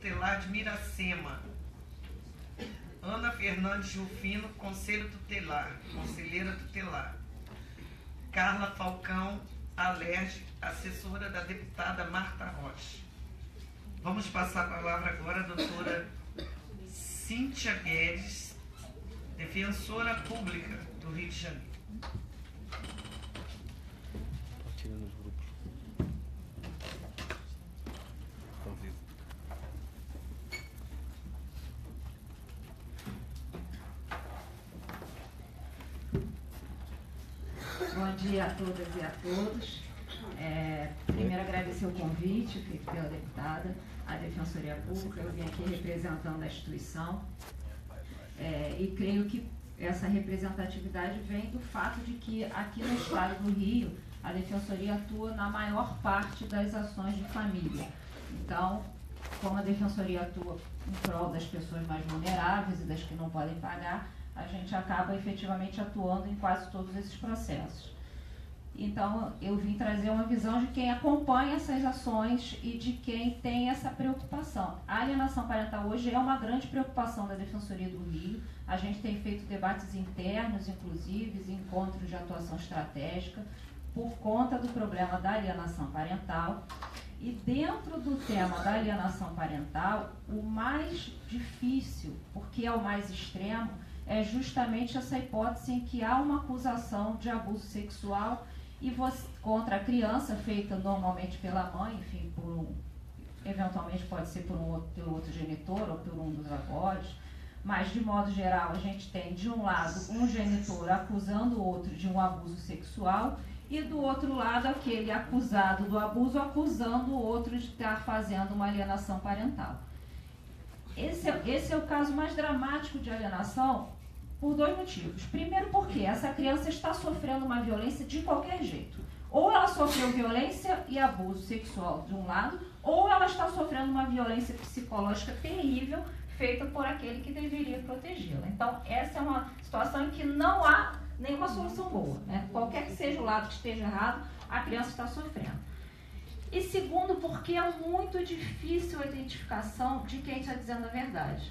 Tutelar de Miracema. Ana Fernandes Rufino, Conselheira Tutelar. Carla Falcão Alerge, assessora da deputada Marta Rocha. Vamos passar a palavra agora à doutora Cíntia Guedes, defensora pública do Rio de Janeiro. Tirando os grupos. Estão vivos. Bom dia a todas e a todos. Primeiro agradecer o convite feito pela deputada à Defensoria Pública. Eu vim aqui representando a instituição e creio que essa representatividade vem do fato de que aqui no estado do Rio a Defensoria atua na maior parte das ações de família. Então, como a Defensoria atua em prol das pessoas mais vulneráveis e das que não podem pagar, a gente acaba efetivamente atuando em quase todos esses processos. Então, eu vim trazer uma visão de quem acompanha essas ações e de quem tem essa preocupação. A alienação parental hoje é uma grande preocupação da Defensoria do Rio. A gente tem feito debates internos, inclusive, encontros de atuação estratégica, por conta do problema da alienação parental. E dentro do tema da alienação parental, o mais difícil, porque é o mais extremo, é justamente essa hipótese em que há uma acusação de abuso sexual contra a criança, feita normalmente pela mãe, enfim, eventualmente pelo outro genitor ou por um dos avós, mas de modo geral a gente tem de um lado um genitor acusando o outro de um abuso sexual e do outro lado aquele acusado do abuso acusando o outro de estar fazendo uma alienação parental. Esse é o caso mais dramático de alienação por dois motivos. Primeiro, porque essa criança está sofrendo uma violência de qualquer jeito. Ou ela sofreu violência e abuso sexual de um lado, ou ela está sofrendo uma violência psicológica terrível feita por aquele que deveria protegê-la. Então, essa é uma situação em que não há nenhuma solução boa, né? Qualquer que seja o lado que esteja errado, a criança está sofrendo. E segundo, porque é muito difícil a identificação de quem está dizendo a verdade.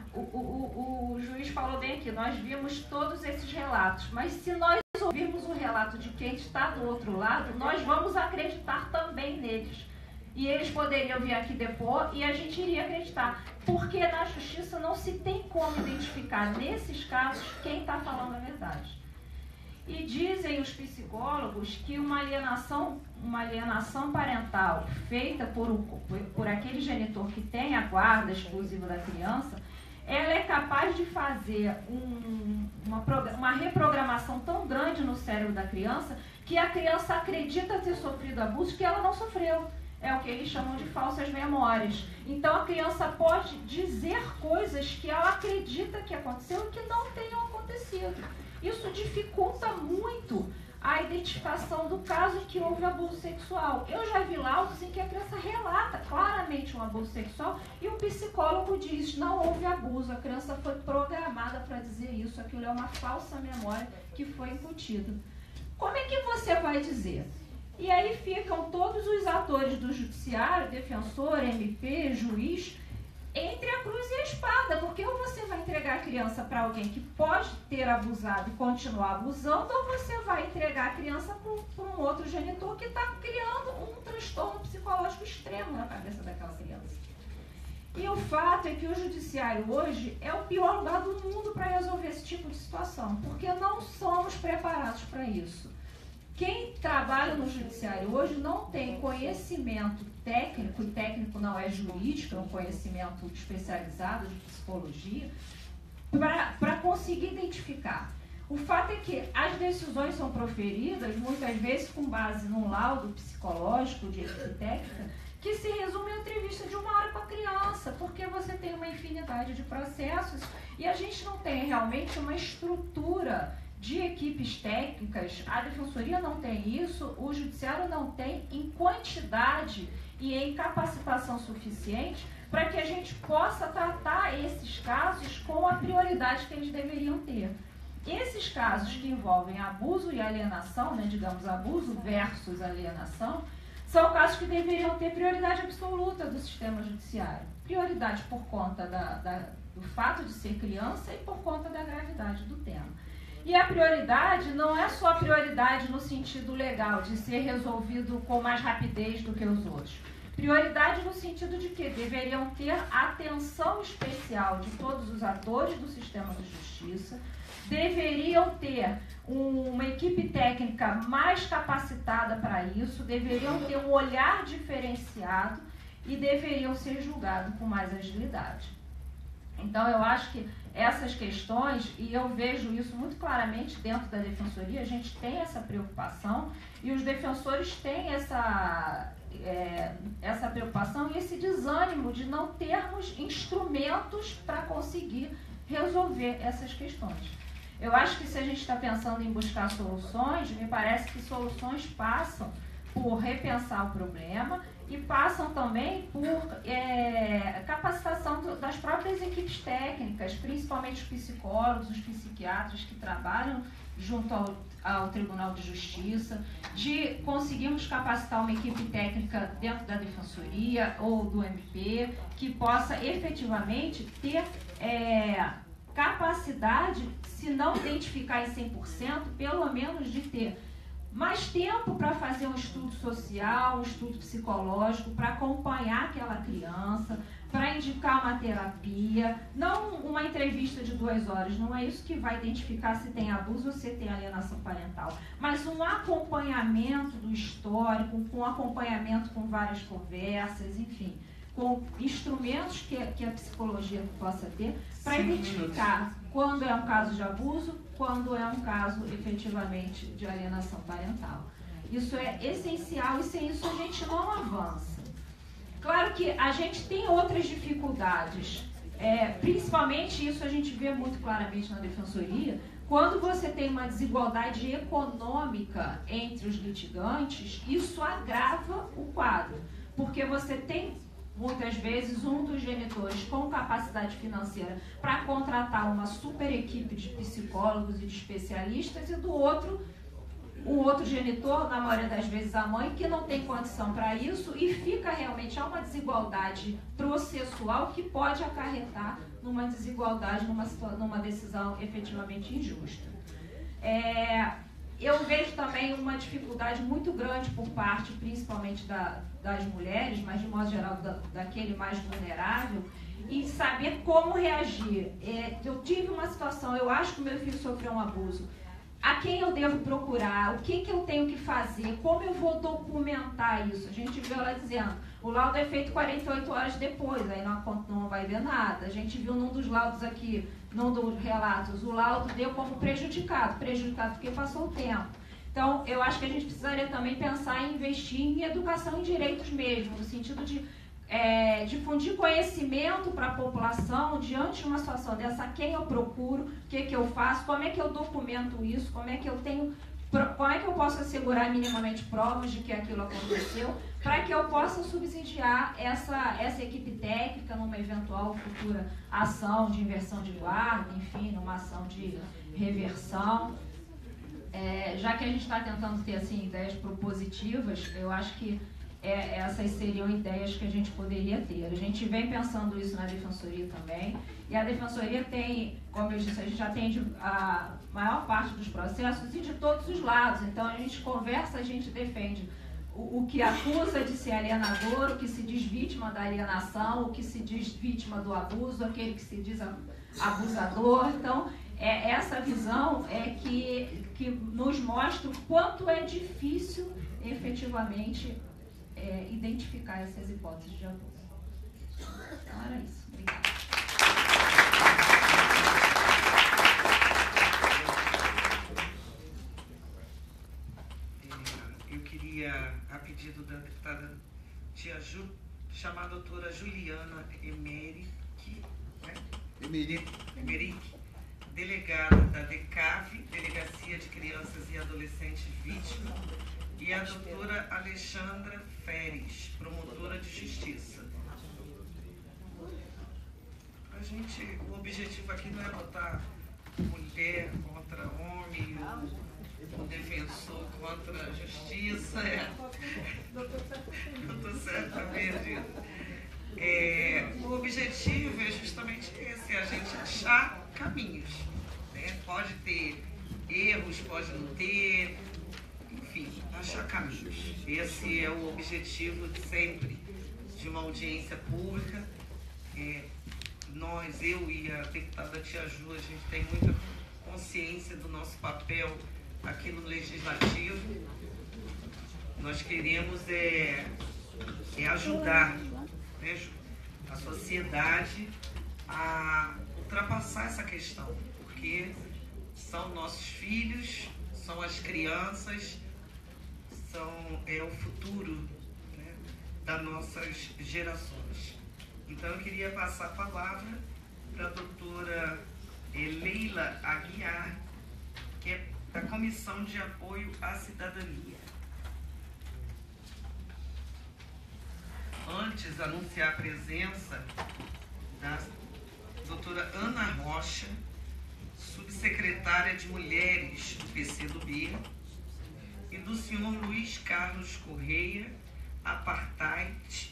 O juiz falou bem aqui, nós vimos todos esses relatos, mas se nós ouvirmos o relato de quem está do outro lado, nós vamos acreditar também neles. E eles poderiam vir aqui depor e a gente iria acreditar, porque na justiça não se tem como identificar nesses casos quem está falando a verdade. E dizem os psicólogos que uma alienação parental feita por aquele genitor que tem a guarda exclusiva da criança, ela é capaz de fazer uma reprogramação tão grande no cérebro da criança que a criança acredita ter sofrido abuso que ela não sofreu. É o que eles chamam de falsas memórias. Então a criança pode dizer coisas que ela acredita que aconteceu e que não tenham acontecido. Isso dificulta muito a identificação do caso em que houve abuso sexual. Eu já vi laudos em que a criança relata claramente um abuso sexual e o psicólogo diz, não houve abuso, a criança foi programada para dizer isso, aquilo é uma falsa memória que foi incutida. Como é que você vai dizer? E aí ficam todos os atores do judiciário, defensor, MP, juiz, entre a cruz e a espada, porque ou você vai entregar a criança para alguém que pode ter abusado e continuar abusando, ou você vai entregar a criança para um outro genitor que está criando um transtorno psicológico extremo na cabeça daquela criança. E o fato é que o judiciário hoje é o pior lugar do mundo para resolver esse tipo de situação, porque não somos preparados para isso. Quem trabalha no judiciário hoje não tem conhecimento técnico, e técnico não é jurídico, é um conhecimento especializado de psicologia, para conseguir identificar. O fato é que as decisões são proferidas, muitas vezes com base num laudo psicológico de equipe técnica, que se resume em entrevista de 1 hora com a criança, porque você tem uma infinidade de processos e a gente não tem realmente uma estrutura de equipes técnicas, a Defensoria não tem isso, o Judiciário não tem em quantidade e em capacitação suficiente para que a gente possa tratar esses casos com a prioridade que eles deveriam ter. Esses casos que envolvem abuso e alienação, né, digamos, abuso versus alienação, são casos que deveriam ter prioridade absoluta do sistema judiciário. Prioridade por conta do fato de ser criança e por conta da gravidade do tema. E a prioridade não é só a prioridade no sentido legal, de ser resolvido com mais rapidez do que os outros. Prioridade no sentido de que deveriam ter atenção especial de todos os atores do sistema de justiça, deveriam ter uma equipe técnica mais capacitada para isso, deveriam ter um olhar diferenciado e deveriam ser julgados com mais agilidade. Então, eu acho que essas questões, e eu vejo isso muito claramente dentro da Defensoria, a gente tem essa preocupação e os defensores têm essa preocupação e esse desânimo de não termos instrumentos para conseguir resolver essas questões. Eu acho que se a gente está pensando em buscar soluções, me parece que soluções passam por repensar o problema e passam também por capacitação das próprias equipes técnicas, principalmente os psicólogos, os psiquiatras que trabalham junto ao Tribunal de Justiça, de conseguirmos capacitar uma equipe técnica dentro da Defensoria ou do MP, que possa efetivamente ter capacidade, se não identificar em 100%, pelo menos de ter mais tempo para fazer um estudo social, um estudo psicológico, para acompanhar aquela criança, para indicar uma terapia, não uma entrevista de 2 horas, não é isso que vai identificar se tem abuso ou se tem alienação parental, mas um acompanhamento do histórico, com acompanhamento com várias conversas, enfim, com instrumentos que a psicologia possa ter para identificar quando é um caso de abuso, quando é um caso efetivamente de alienação parental. Isso é essencial e sem isso a gente não avança. Claro que a gente tem outras dificuldades, principalmente isso a gente vê muito claramente na Defensoria, quando você tem uma desigualdade econômica entre os litigantes, isso agrava o quadro, porque você tem muitas vezes um dos genitores com capacidade financeira para contratar uma super equipe de psicólogos e de especialistas e do outro, o outro genitor, na maioria das vezes a mãe, que não tem condição para isso e fica realmente uma desigualdade processual que pode acarretar numa desigualdade, numa decisão efetivamente injusta. Eu vejo também uma dificuldade muito grande por parte, principalmente das mulheres, mas de modo geral daquele mais vulnerável, em saber como reagir. Eu tive uma situação, eu acho que o meu filho sofreu um abuso. A quem eu devo procurar? O que eu tenho que fazer? Como eu vou documentar isso? A gente viu ela dizendo, o laudo é feito 48 horas depois, aí não vai ver nada. A gente viu num dos laudos aqui, num dos relatos, o laudo deu como prejudicado porque passou o tempo. Então, eu acho que a gente precisaria também pensar em investir em educação em direitos mesmo, no sentido de difundir conhecimento para a população diante de uma situação dessa, quem eu procuro, o que eu faço, como é que eu documento isso, como é que eu posso assegurar minimamente provas de que aquilo aconteceu, para que eu possa subsidiar essa equipe técnica numa eventual futura ação de inversão de guarda, enfim, numa ação de reversão. Já que a gente está tentando ter assim, ideias propositivas, eu acho que essas seriam ideias que a gente poderia ter. A gente vem pensando isso na Defensoria também, e a Defensoria tem, como eu disse, a gente atende a maior parte dos processos e de todos os lados. Então a gente conversa, a gente defende o que acusa de ser alienador, o que se diz vítima da alienação, o que se diz vítima do abuso, aquele que se diz abusador. Então essa visão que nos mostra o quanto é difícil efetivamente identificar essas hipóteses de abuso. Então era isso. Obrigada. Eu queria, a pedido da deputada Tia Ju, chamar a doutora Juliana Emerick, delegada da DECAV, Delegacia de Crianças e Adolescentes Vítimas, e a doutora Alexandra Feres, promotora de justiça. O objetivo aqui não é botar mulher contra homem, um defensor contra a justiça. Doutor Sérgio está perdido. O objetivo é justamente esse, a gente achar caminhos. Né? Pode ter erros, pode não ter, enfim, achar caminhos. Esse é o objetivo de sempre de uma audiência pública. Nós, eu e a deputada Tia Ju, a gente tem muita consciência do nosso papel aqui no Legislativo. Nós queremos ajudar, né, a sociedade a ultrapassar essa questão, porque são nossos filhos, são as crianças, é o futuro, né, das nossas gerações. Então eu queria passar a palavra para a doutora Leila Aguiar, que é da Comissão de Apoio à Cidadania. Antes, anunciar a presença da doutora Ana Rocha, subsecretária de Mulheres do PCdoB, e do senhor Luiz Carlos Correia, Apartheid,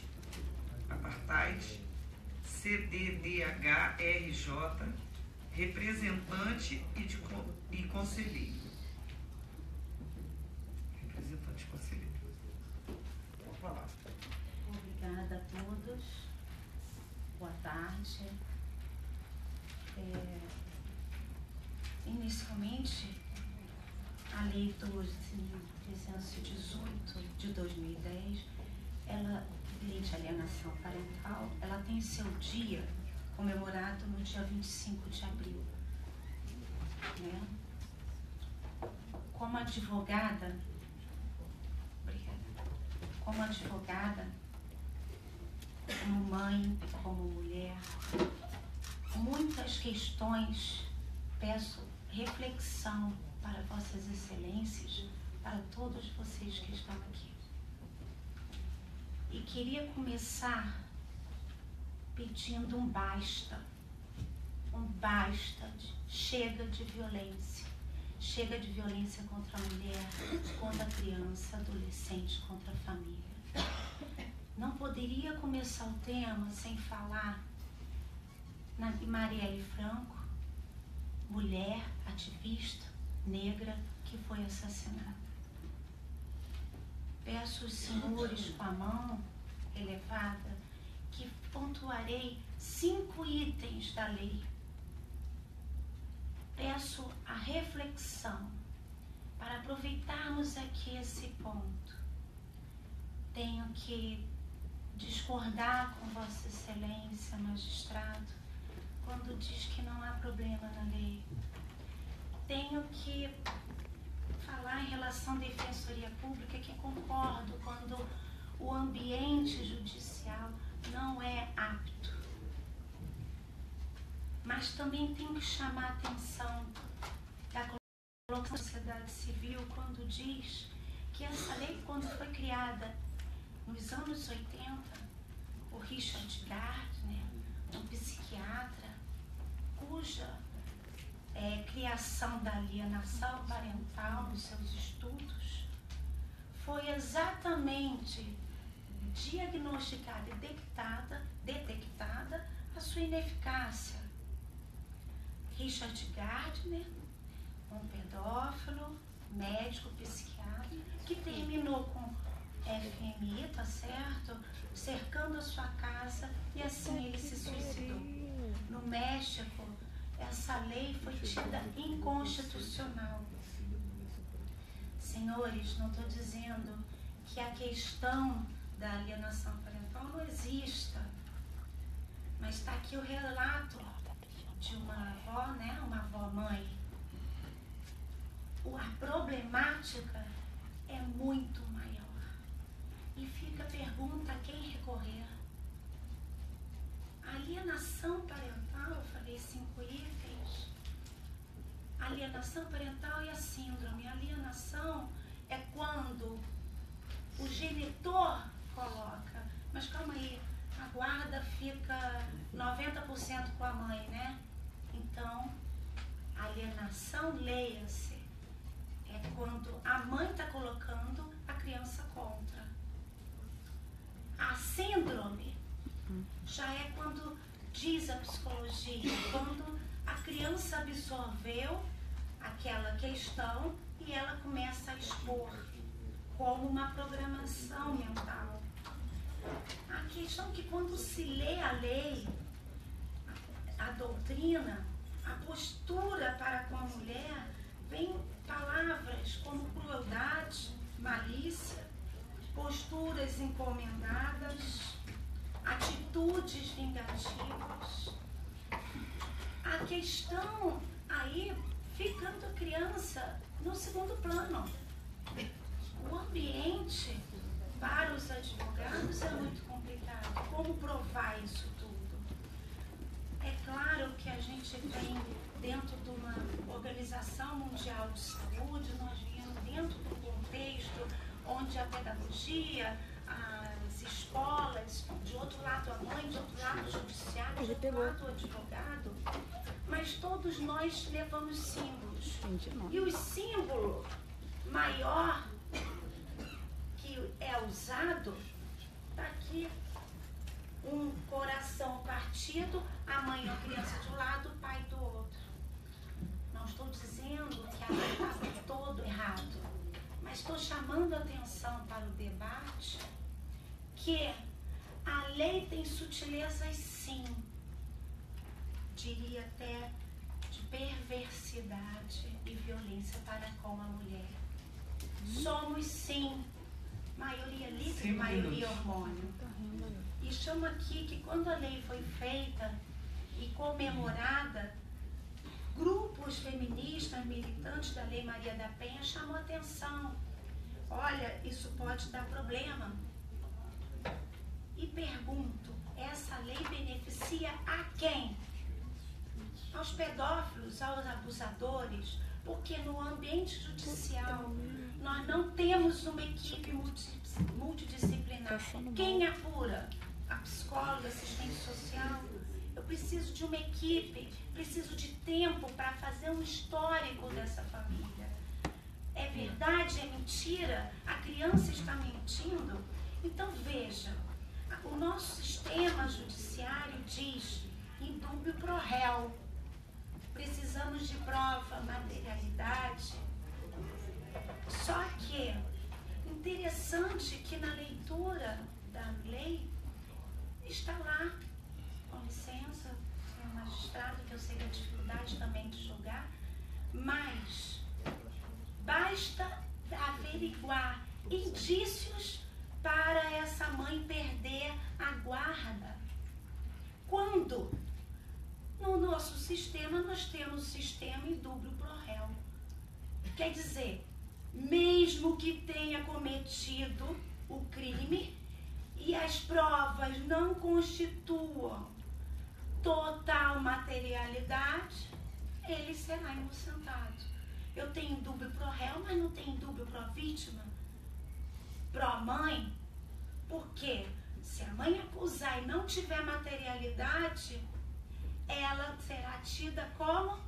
CDDH-RJ, representante e conselheiro. Representante e conselheiro. Vou falar. Obrigada a todos. Boa tarde. Inicialmente, a Lei 12.318 de 2010, Lei de Alienação Parental, ela tem seu dia comemorado no dia 25 de abril. Né? Como advogada, como mãe, como mulher, muitas questões, peço reflexão para Vossas Excelências, para todos vocês que estão aqui. E queria começar pedindo um basta, chega de violência contra a mulher, contra a criança, adolescente, contra a família. Não poderia começar o tema sem falar na Marielle Franco, mulher, ativista, negra, que foi assassinada. Peço aos senhores com a mão elevada que pontuarei 5 itens da lei. Peço a reflexão para aproveitarmos aqui esse ponto. Tenho que discordar com Vossa Excelência, magistrado, quando diz que não há problema na lei. Tenho que falar em relação à Defensoria Pública, que concordo quando o ambiente judicial não é apto. Mas também tenho que chamar a atenção da colocação da sociedade civil quando diz que essa lei, quando foi criada nos anos 80, o Richard Gardner, um psiquiatra, cuja criação da alienação parental nos seus estudos foi exatamente diagnosticada e detectada a sua ineficácia. Richard Gardner, um pedófilo, médico, psiquiatra, que terminou com FMI, tá certo? Cercando a sua casa, e assim ele se suicidou. No México, essa lei foi tida inconstitucional. Senhores, não estou dizendo que a questão da alienação parental não exista, mas está aqui o relato de uma avó, né? Uma avó-mãe. A problemática é muito maior. E fica a pergunta a quem recorrer. A alienação parental, eu falei 5 itens. A alienação parental e a síndrome. A alienação é quando o genitor coloca, mas calma aí, a guarda fica 90% com a mãe, né? Então, a alienação, leia-se, É quando a mãe está colocando a criança contra. A síndrome já é quando, diz a psicologia, quando a criança absorveu aquela questão e ela começa a expor como uma programação mental. A questão é que quando se lê a lei, a doutrina, a postura para com a mulher, vem palavras como crueldade, malícia, posturas encomendadas, atitudes vingativas. A questão aí ficando a criança no segundo plano. O ambiente para os advogados é muito complicado. Como provar isso tudo? É claro que a gente tem, dentro de uma Organização Mundial de Saúde, nós viemos dentro do contexto onde a pedagogia, as escolas, de outro lado a mãe, de outro lado o judiciário, de outro lado o advogado, mas todos nós levamos símbolos. E o símbolo maior que é usado está aqui: um coração partido, a mãe e a criança de um lado, o pai do outro. Não estou dizendo que a lei está todo errado, mas estou chamando a atenção para o debate que a lei tem sutilezas, sim, diria até de perversidade e violência para com a mulher. Somos, sim, maioria líquido, maioria hormônio. E chamo aqui que quando a lei foi feita e comemorada, grupos feministas, militantes da Lei Maria da Penha chamou atenção. Olha, isso pode dar problema. E pergunto, essa lei beneficia a quem? Aos pedófilos, aos abusadores? Porque no ambiente judicial nós não temos uma equipe multidisciplinar. Quem apura? A psicóloga, assistente social. Eu preciso de uma equipe, preciso de tempo para fazer um histórico dessa família. É verdade? É mentira? A criança está mentindo? Então veja, o nosso sistema judiciário diz indúbio pro réu. Precisamos de prova, materialidade. Só que interessante que na leitura da lei está lá, com licença, senhor magistrado, que eu sei da dificuldade também de julgar, mas basta averiguar indícios para essa mãe perder a guarda. Quando no nosso sistema nós temos o sistema indúbio pro réu. Quer dizer, mesmo que tenha cometido o crime e as provas não constituam total materialidade, ele será inocentado. Eu tenho indúbio pro réu, mas não tenho indúbio pro vítima, pro mãe. Por quê? Se a mãe acusar e não tiver materialidade, ela será tida como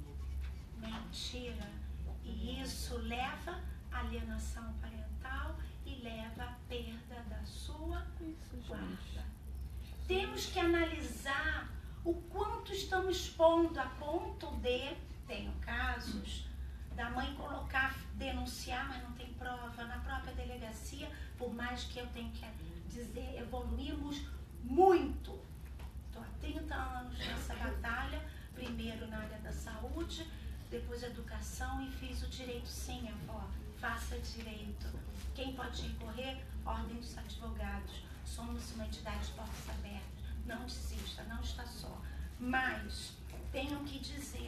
mentira. E isso leva à alienação parental e leva à perda da sua guarda. Temos que analisar o quanto estamos expondo a ponto de, tenho casos, da mãe colocar, denunciar, mas não tem prova. Na própria delegacia, por mais que eu tenha que dizer, evoluímos muito. Estou há 30 anos nessa batalha, primeiro na área da saúde, depois educação, e fiz o direito. Sim, avó, faça direito. Quem pode recorrer? Ordem dos advogados. Somos uma entidade de portas abertas. Não desista, não está só. Mas tenho que dizer,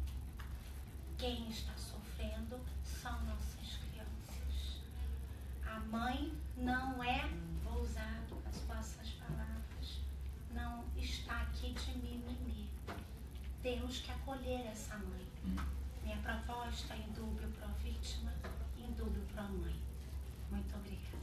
quem está sofrendo são nossas crianças. A mãe não é, vou usar as vossas palavras, não está aqui de mimimi. Temos que acolher essa mãe. Minha proposta é indúbio pro vítima, indúbio pro mãe. Muito obrigada.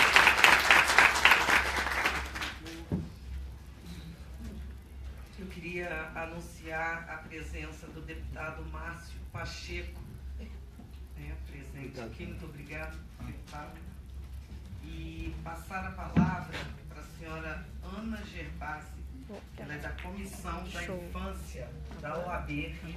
Eu queria queria anunciar a presença do deputado Márcio Pacheco, presente aqui. Muito obrigado, deputado. E passar a palavra para a senhora Ana Gerbasi, ela é da Comissão da Infância da OAB.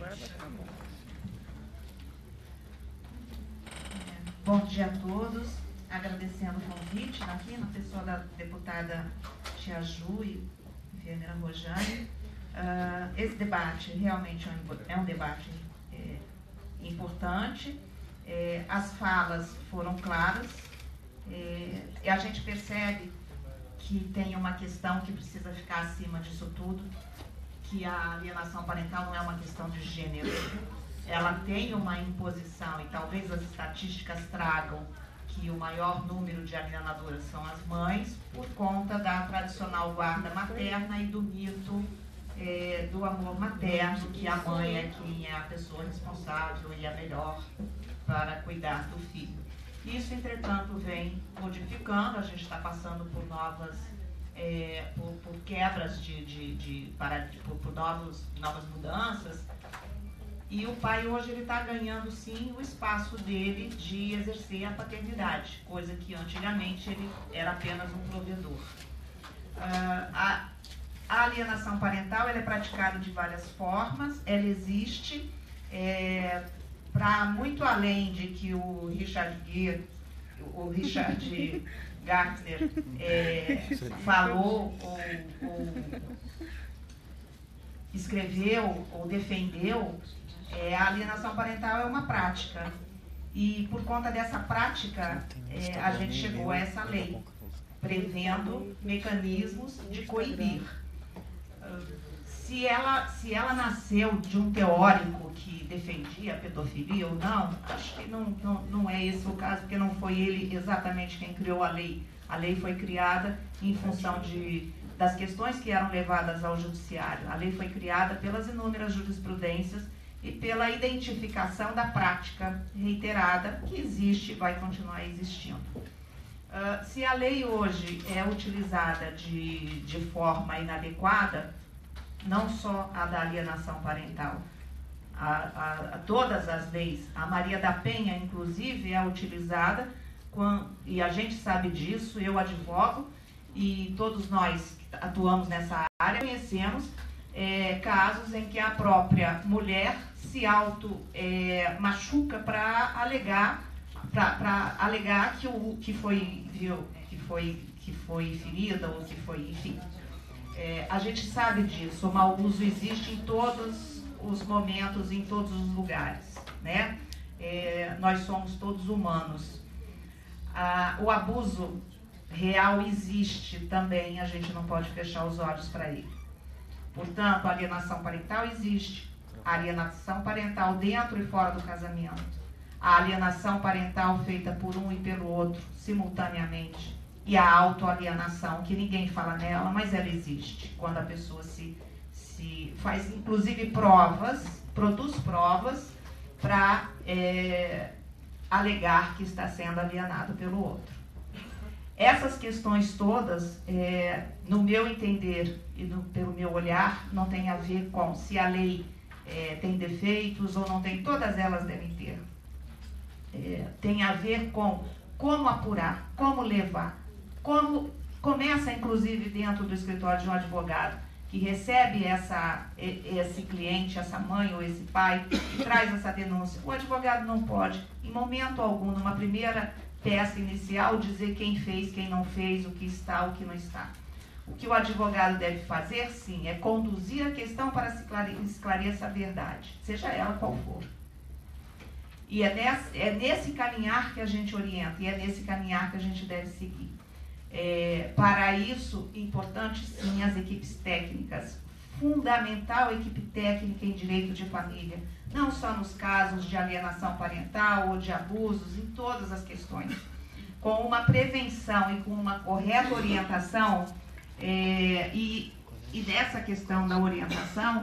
Bom dia a todos, agradecendo o convite aqui na pessoa da deputada Tia Ju e enfermeira Rojane. Esse debate realmente é um debate importante, as falas foram claras, e a gente percebe que tem uma questão que precisa ficar acima disso tudo, que a alienação parental não é uma questão de gênero. Ela tem uma imposição, e talvez as estatísticas tragam que o maior número de alienadoras são as mães, por conta da tradicional guarda materna e do mito do amor materno, que a mãe é quem é a pessoa responsável e a melhor para cuidar do filho. Isso, entretanto, vem modificando, a gente está passando por novas por quebras por novas mudanças, e o pai hoje ele está ganhando sim o espaço dele de exercer a paternidade, coisa que antigamente ele era apenas um provedor. A alienação parental ela é praticada de várias formas, ela existe para muito além de que o Richard Gardner falou ou escreveu ou defendeu. A alienação parental é uma prática, e por conta dessa prática a gente chegou a essa lei, prevendo mecanismos de coibir. Se ela nasceu de um teórico que defendia a pedofilia ou não, acho que não é esse o caso, porque não foi ele exatamente quem criou a lei. A lei foi criada em função das questões que eram levadas ao judiciário. A lei foi criada pelas inúmeras jurisprudências e pela identificação da prática reiterada que existe e vai continuar existindo. Se a lei hoje é utilizada de forma inadequada, não só a da alienação parental, a todas as leis, a Maria da Penha, inclusive, é utilizada, e a gente sabe disso, eu advogo, e todos nós que atuamos nessa área conhecemos casos em que a própria mulher se machuca para alegar que foi ferida ou que foi, enfim. A gente sabe disso, o mau uso existe em todos os momentos, em todos os lugares, né? Nós somos todos humanos. O abuso real existe também, a gente não pode fechar os olhos para ele. Portanto, a alienação parental existe. A alienação parental dentro e fora do casamento. A alienação parental feita por um e pelo outro, simultaneamente. E a autoalienação, que ninguém fala nela, mas ela existe. Quando a pessoa se faz, inclusive, produz provas para alegar que está sendo alienado pelo outro. Essas questões todas, no meu entender e pelo meu olhar, não tem a ver com se a lei tem defeitos ou não tem, todas elas devem ter. Tem a ver com como apurar, como levar, como começa, inclusive, dentro do escritório de um advogado que recebe esse cliente, essa mãe ou esse pai, e traz essa denúncia. O advogado não pode, em momento algum, numa primeira peça inicial, dizer quem fez, quem não fez, o que está, o que não está. O que o advogado deve fazer, sim, é conduzir a questão para se esclarecer a verdade, seja ela qual for. E é nesse caminhar que a gente orienta, e é nesse caminhar que a gente deve seguir. Para isso, importante sim as equipes técnicas, fundamental a equipe técnica em direito de família, não só nos casos de alienação parental ou de abusos, em todas as questões, com uma prevenção e com uma correta orientação, e dessa questão da orientação,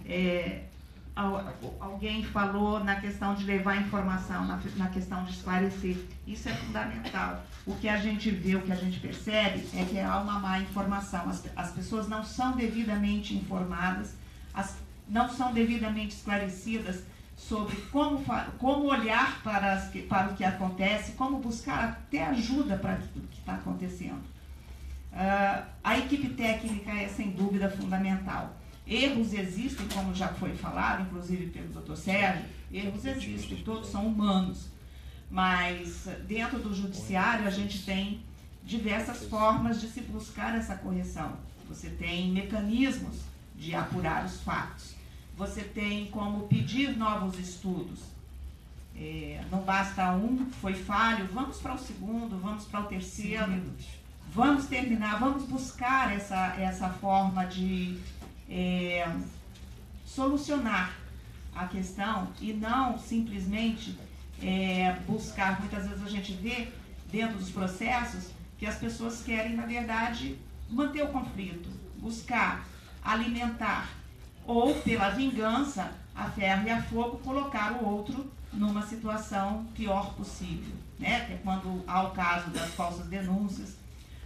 alguém falou na questão de levar informação, na questão de esclarecer. Isso é fundamental. O que a gente vê, o que a gente percebe é que há uma má informação. As pessoas não são devidamente informadas não são devidamente esclarecidas sobre como olhar para o que acontece, como buscar até ajuda para o que está acontecendo. A equipe técnica é, sem dúvida, fundamental. Erros existem, como já foi falado, inclusive pelo Dr. Sérgio, erros existem, todos são humanos. Mas dentro do judiciário a gente tem diversas formas de se buscar essa correção. Você tem mecanismos de apurar os fatos. Você tem como pedir novos estudos. Não basta um, foi falho, vamos para o segundo, vamos para o terceiro. Vamos terminar, vamos buscar essa forma de solucionar a questão e não simplesmente buscar. Muitas vezes a gente vê dentro dos processos que as pessoas querem, na verdade, manter o conflito, buscar, alimentar, ou pela vingança, a ferro e a fogo, colocar o outro numa situação pior possível, né? Que é quando há o caso das falsas denúncias.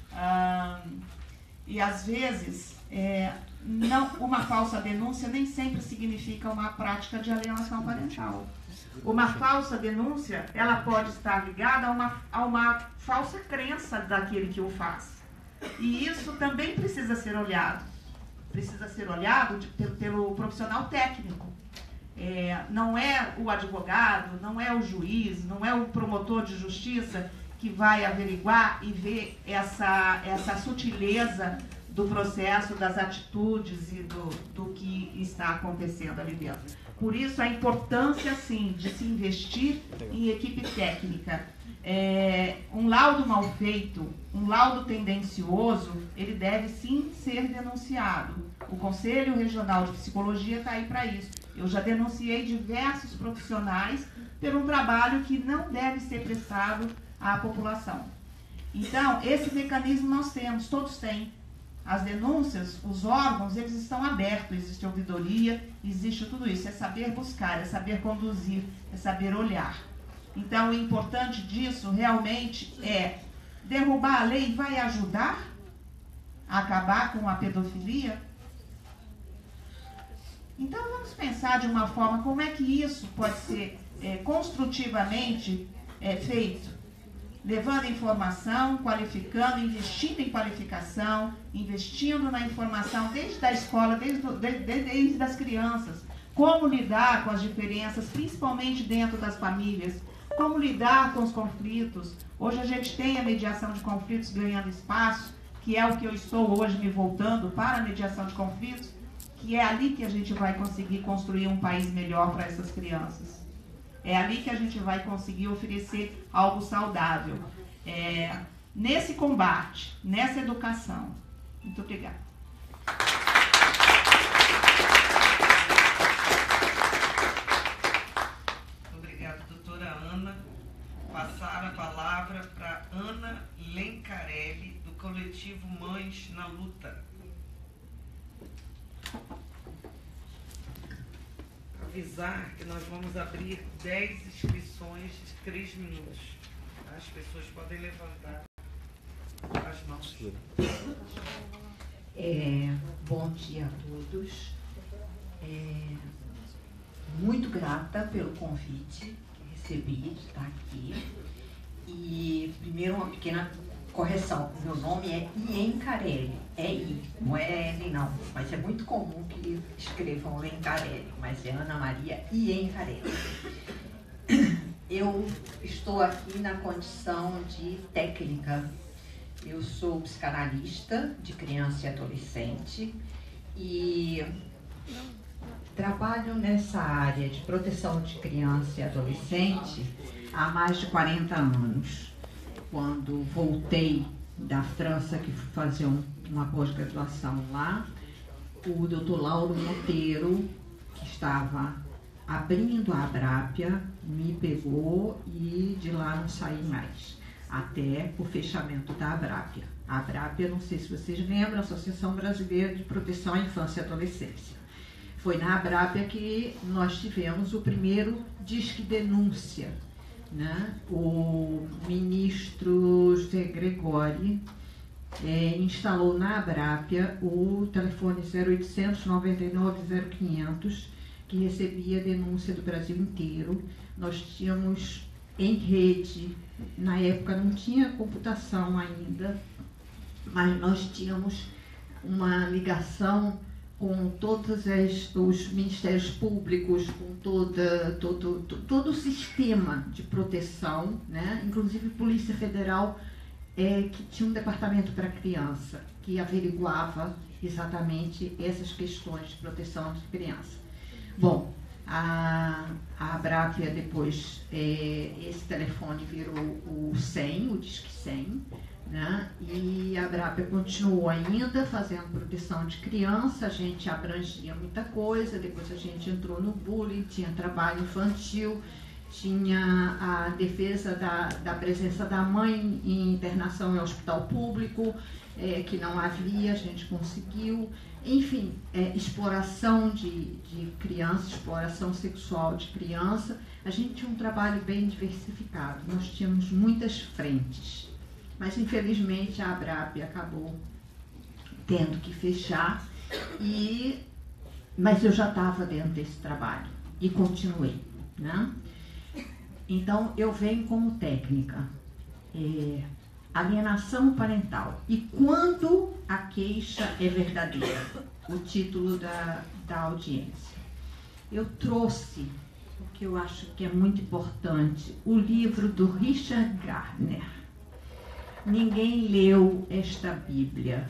E às vezes, uma falsa denúncia nem sempre significa uma prática de alienação parental. Uma falsa denúncia, ela pode estar ligada a uma falsa crença daquele que o faz. E isso também precisa ser olhado. Precisa ser olhado pelo profissional técnico. Não é o advogado, não é o juiz, não é o promotor de justiça que vai averiguar e ver essa sutileza do processo, das atitudes e do que está acontecendo ali dentro. Por isso, a importância, sim, de se investir em equipe técnica. Um laudo mal feito, um laudo tendencioso, ele deve, sim, ser denunciado. O Conselho Regional de Psicologia está aí para isso. Eu já denunciei diversos profissionais por um trabalho que não deve ser prestado à população. Então, esse mecanismo nós temos, todos têm. As denúncias, os órgãos, eles estão abertos, existe ouvidoria, existe tudo isso. É saber buscar, é saber conduzir, é saber olhar. Então, o importante disso realmente é derrubar a lei vai ajudar a acabar com a pedofilia? Então, vamos pensar de uma forma como é que isso pode ser construtivamente feito. Levando informação, qualificando, investindo em qualificação, investindo na informação desde a escola, desde as crianças. Como lidar com as diferenças, principalmente dentro das famílias. Como lidar com os conflitos. Hoje a gente tem a mediação de conflitos ganhando espaço, que é o que eu estou hoje me voltando para a mediação de conflitos, que é ali que a gente vai conseguir construir um país melhor para essas crianças. É ali que a gente vai conseguir oferecer algo saudável. Nesse combate, nessa educação. Muito obrigada. Obrigada, doutora Ana. Passar a palavra para Ana Lencarelli, do coletivo Mães na Luta. Avisar que nós vamos abrir 10 inscrições de 3 minutos. As pessoas podem levantar as mãos. Bom dia a todos. Muito grata pelo convite que recebi de estar aqui. E primeiro uma pequena correção. Meu nome é Lencarelli. É I, não é N não. Mas é muito comum que escrevam Lencarelli. Mas é Ana Maria Lencarelli. Eu estou aqui na condição de técnica. Eu sou psicanalista de criança e adolescente e trabalho nessa área de proteção de criança e adolescente há mais de 40 anos. Quando voltei da França, que fui fazer uma pós-graduação lá, o Dr. Lauro Monteiro, que estava abrindo a Abrápia, me pegou e de lá não saí mais, até o fechamento da Abrápia. A Abrápia, não sei se vocês lembram, a Associação Brasileira de Proteção à Infância e Adolescência. Foi na Abrápia que nós tivemos o primeiro Disque Denúncia, né? O ministro José Gregori instalou na Abrápia o telefone 0800 99 0500, que recebia denúncia do Brasil inteiro. Nós tínhamos em rede, na época não tinha computação ainda, mas nós tínhamos uma ligação com todos os ministérios públicos, com todo o sistema de proteção, né? Inclusive Polícia Federal, que tinha um departamento para criança, que averiguava exatamente essas questões de proteção de criança. Bom, a Abrápia depois, esse telefone virou o 100, o Disque 100, né? E a Abrápia continuou ainda fazendo proteção de criança. A gente abrangia muita coisa, depois a gente entrou no bullying, tinha trabalho infantil, tinha a defesa da presença da mãe em internação em hospital público, que não havia, a gente conseguiu. Enfim, exploração de criança, exploração sexual de criança. A gente tinha um trabalho bem diversificado, nós tínhamos muitas frentes. Mas, infelizmente, a Abrápia acabou tendo que fechar, mas eu já estava dentro desse trabalho e continuei, né? Então, eu venho como técnica, alienação parental. E quando a queixa é verdadeira? O título da audiência. Eu trouxe, o que eu acho que é muito importante, o livro do Richard Gardner. Ninguém leu esta Bíblia.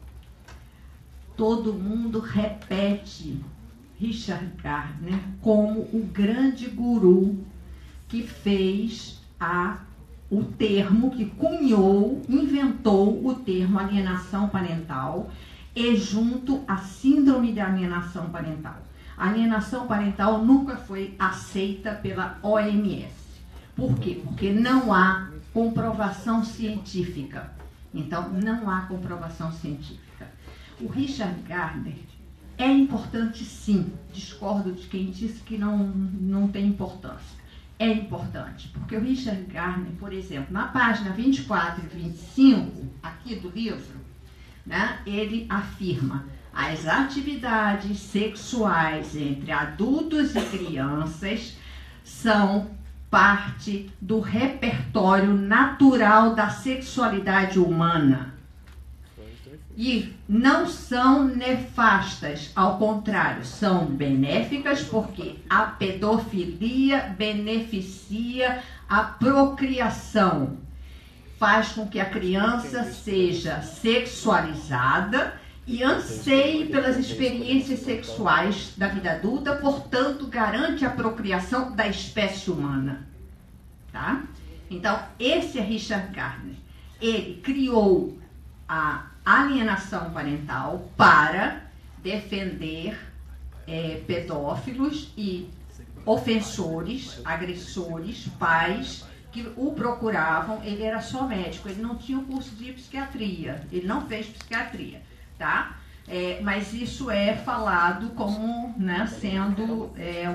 Todo mundo repete Richard Gardner como o grande guru que fez o termo, que cunhou, inventou o termo alienação parental e junto à síndrome de alienação parental. A alienação parental nunca foi aceita pela OMS. Por quê? Porque não há comprovação científica. Então, não há comprovação científica. O Richard Gardner é importante, sim. Discordo de quem disse que não tem importância. É importante, porque o Richard Gardner, por exemplo, na página 24 e 25, aqui do livro, né, ele afirma: as atividades sexuais entre adultos e crianças são parte do repertório natural da sexualidade humana e não são nefastas, ao contrário, são benéficas, porque a pedofilia beneficia a procriação, faz com que a criança seja sexualizada e anseie pelas experiências sexuais da vida adulta, portanto, garante a procriação da espécie humana. Tá? Então, esse é Richard Gardner. Ele criou a alienação parental para defender pedófilos e ofensores, agressores, pais que o procuravam. Ele era só médico, ele não tinha o curso de psiquiatria, ele não fez psiquiatria. Tá? Mas isso é falado como, né, sendo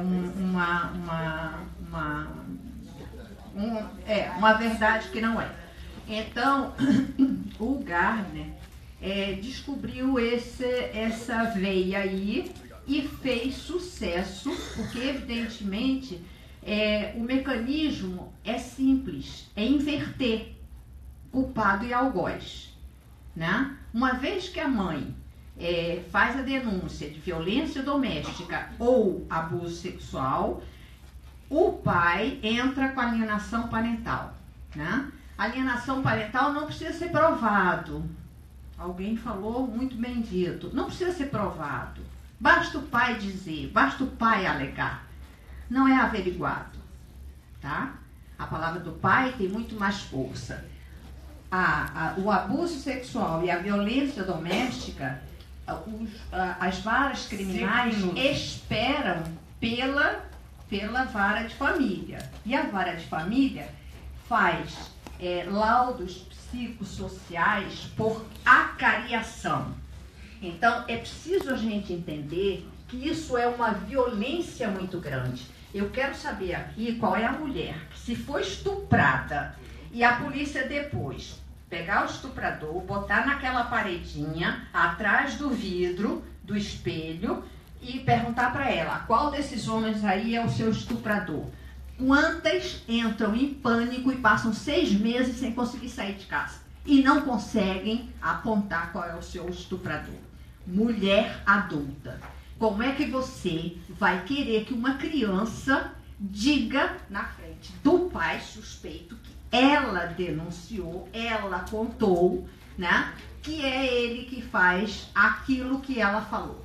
uma verdade que não é. Então, o Gardner descobriu essa veia aí e fez sucesso, porque, evidentemente, o mecanismo é simples, é inverter culpado e algoz. Né? Uma vez que a mãe faz a denúncia de violência doméstica ou abuso sexual, o pai entra com a alienação parental. Né? A alienação parental não precisa ser provado. Alguém falou muito bem dito. Não precisa ser provado. Basta o pai dizer, basta o pai alegar. Não é averiguado. Tá? A palavra do pai tem muito mais força. O abuso sexual e a violência doméstica, as varas criminais esperam pela vara de família. E a vara de família faz laudos psicossociais por acariação. Então, é preciso a gente entender que isso é uma violência muito grande. Eu quero saber aqui qual é a mulher que, se for estuprada e a polícia depois pegar o estuprador, botar naquela paredinha, atrás do vidro, do espelho, e perguntar para ela, qual desses homens aí é o seu estuprador? Quantas entram em pânico e passam 6 meses sem conseguir sair de casa? E não conseguem apontar qual é o seu estuprador. Mulher adulta. Como é que você vai querer que uma criança diga na frente do pai suspeito que ela denunciou, ela contou, né, que é ele que faz aquilo que ela falou?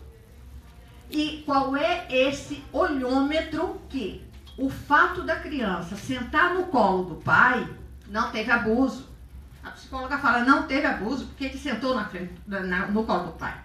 E qual é esse olhômetro que o fato da criança sentar no colo do pai não teve abuso? A psicóloga fala, não teve abuso porque ele sentou no colo do pai.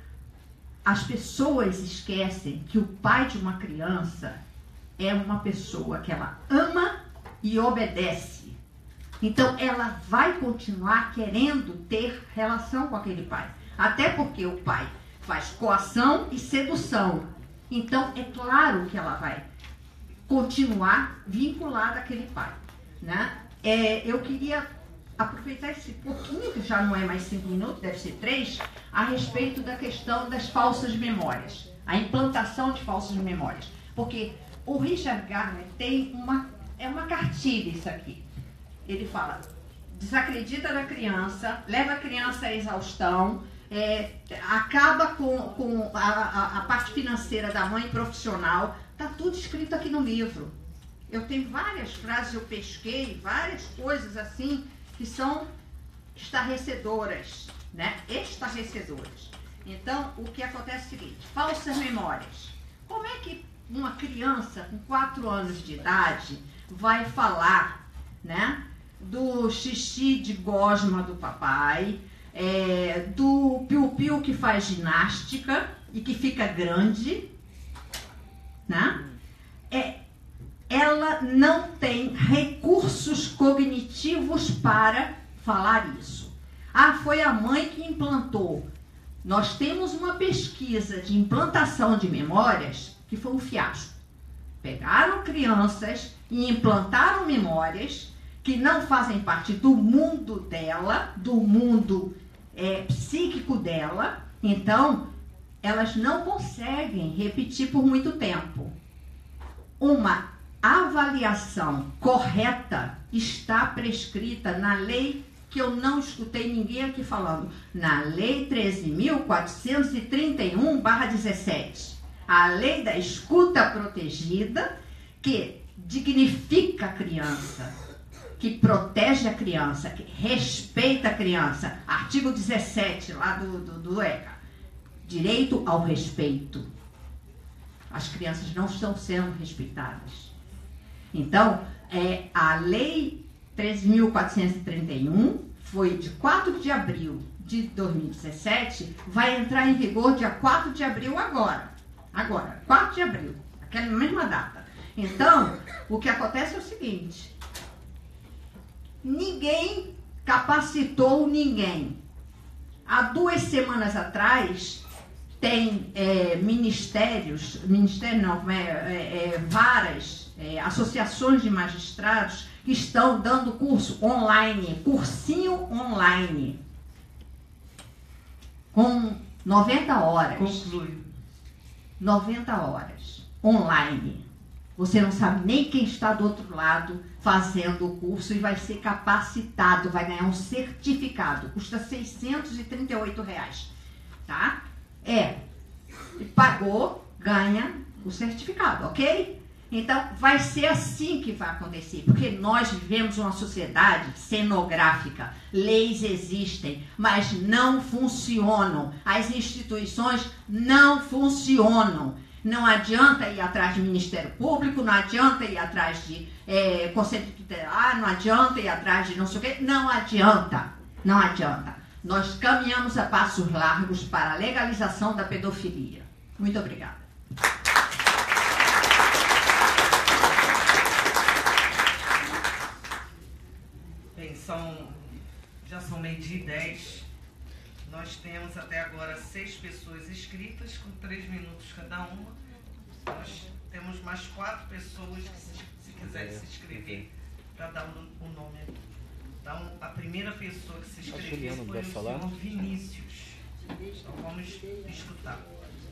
As pessoas esquecem que o pai de uma criança é uma pessoa que ela ama e obedece. Então, ela vai continuar querendo ter relação com aquele pai. Até porque o pai faz coação e sedução. Então, é claro que ela vai continuar vinculada àquele pai, né? Eu queria aproveitar esse pouquinho, que já não é mais 5 minutos, deve ser 3, a respeito da questão das falsas memórias, a implantação de falsas memórias. Porque o Richard Gardner tem uma cartilha isso aqui. Ele fala, desacredita da criança, leva a criança à exaustão, acaba com a parte financeira da mãe profissional. Está tudo escrito aqui no livro. Eu tenho várias frases, eu pesquei, várias coisas assim, que são estarrecedoras, né? Estarrecedoras. Então, o que acontece é o seguinte, falsas memórias. Como é que uma criança com 4 anos de idade vai falar, né, do xixi de gosma do papai, do piu-piu que faz ginástica e que fica grande, né? Ela não tem recursos cognitivos para falar isso. Foi a mãe que implantou. Nós temos uma pesquisa de implantação de memórias que foi um fiasco. Pegaram crianças e implantaram memórias que não fazem parte do mundo dela, do mundo psíquico dela. Então, elas não conseguem repetir por muito tempo. Uma avaliação correta está prescrita na lei, que eu não escutei ninguém aqui falando, na Lei 13.431/17. A lei da escuta protegida, que dignifica a criança, que protege a criança, que respeita a criança. Artigo 17 lá do ECA. Direito ao respeito. As crianças não estão sendo respeitadas. Então, a Lei 13.431 foi de 4 de abril de 2017, vai entrar em vigor dia 4 de abril agora. Agora, 4 de abril, aquela mesma data. Então, o que acontece é o seguinte, ninguém capacitou ninguém. Há 2 semanas atrás, tem varas, associações de magistrados que estão dando curso online, cursinho online, com 90 horas. Conclui. 90 horas, online. Você não sabe nem quem está do outro lado fazendo o curso e vai ser capacitado, vai ganhar um certificado, custa R$638, tá? Pagou, ganha o certificado, ok? Então, vai ser assim que vai acontecer, porque nós vivemos uma sociedade cenográfica, leis existem, mas não funcionam, as instituições não funcionam. Não adianta ir atrás de Ministério Público, não adianta ir atrás de Conselho Tutelar, não adianta ir atrás de não sei o quê, não adianta, não adianta. Nós caminhamos a passos largos para a legalização da pedofilia. Muito obrigada. Bem, já são 12h10. Nós temos até agora 6 pessoas inscritas, com 3 minutos cada uma. Nós temos mais 4 pessoas que, se quiserem se inscrever, para dar o nome aqui. Então, a primeira pessoa que se inscreveu Juliana, foi vai o falar? senhor Vinícius. Então, vamos escutar.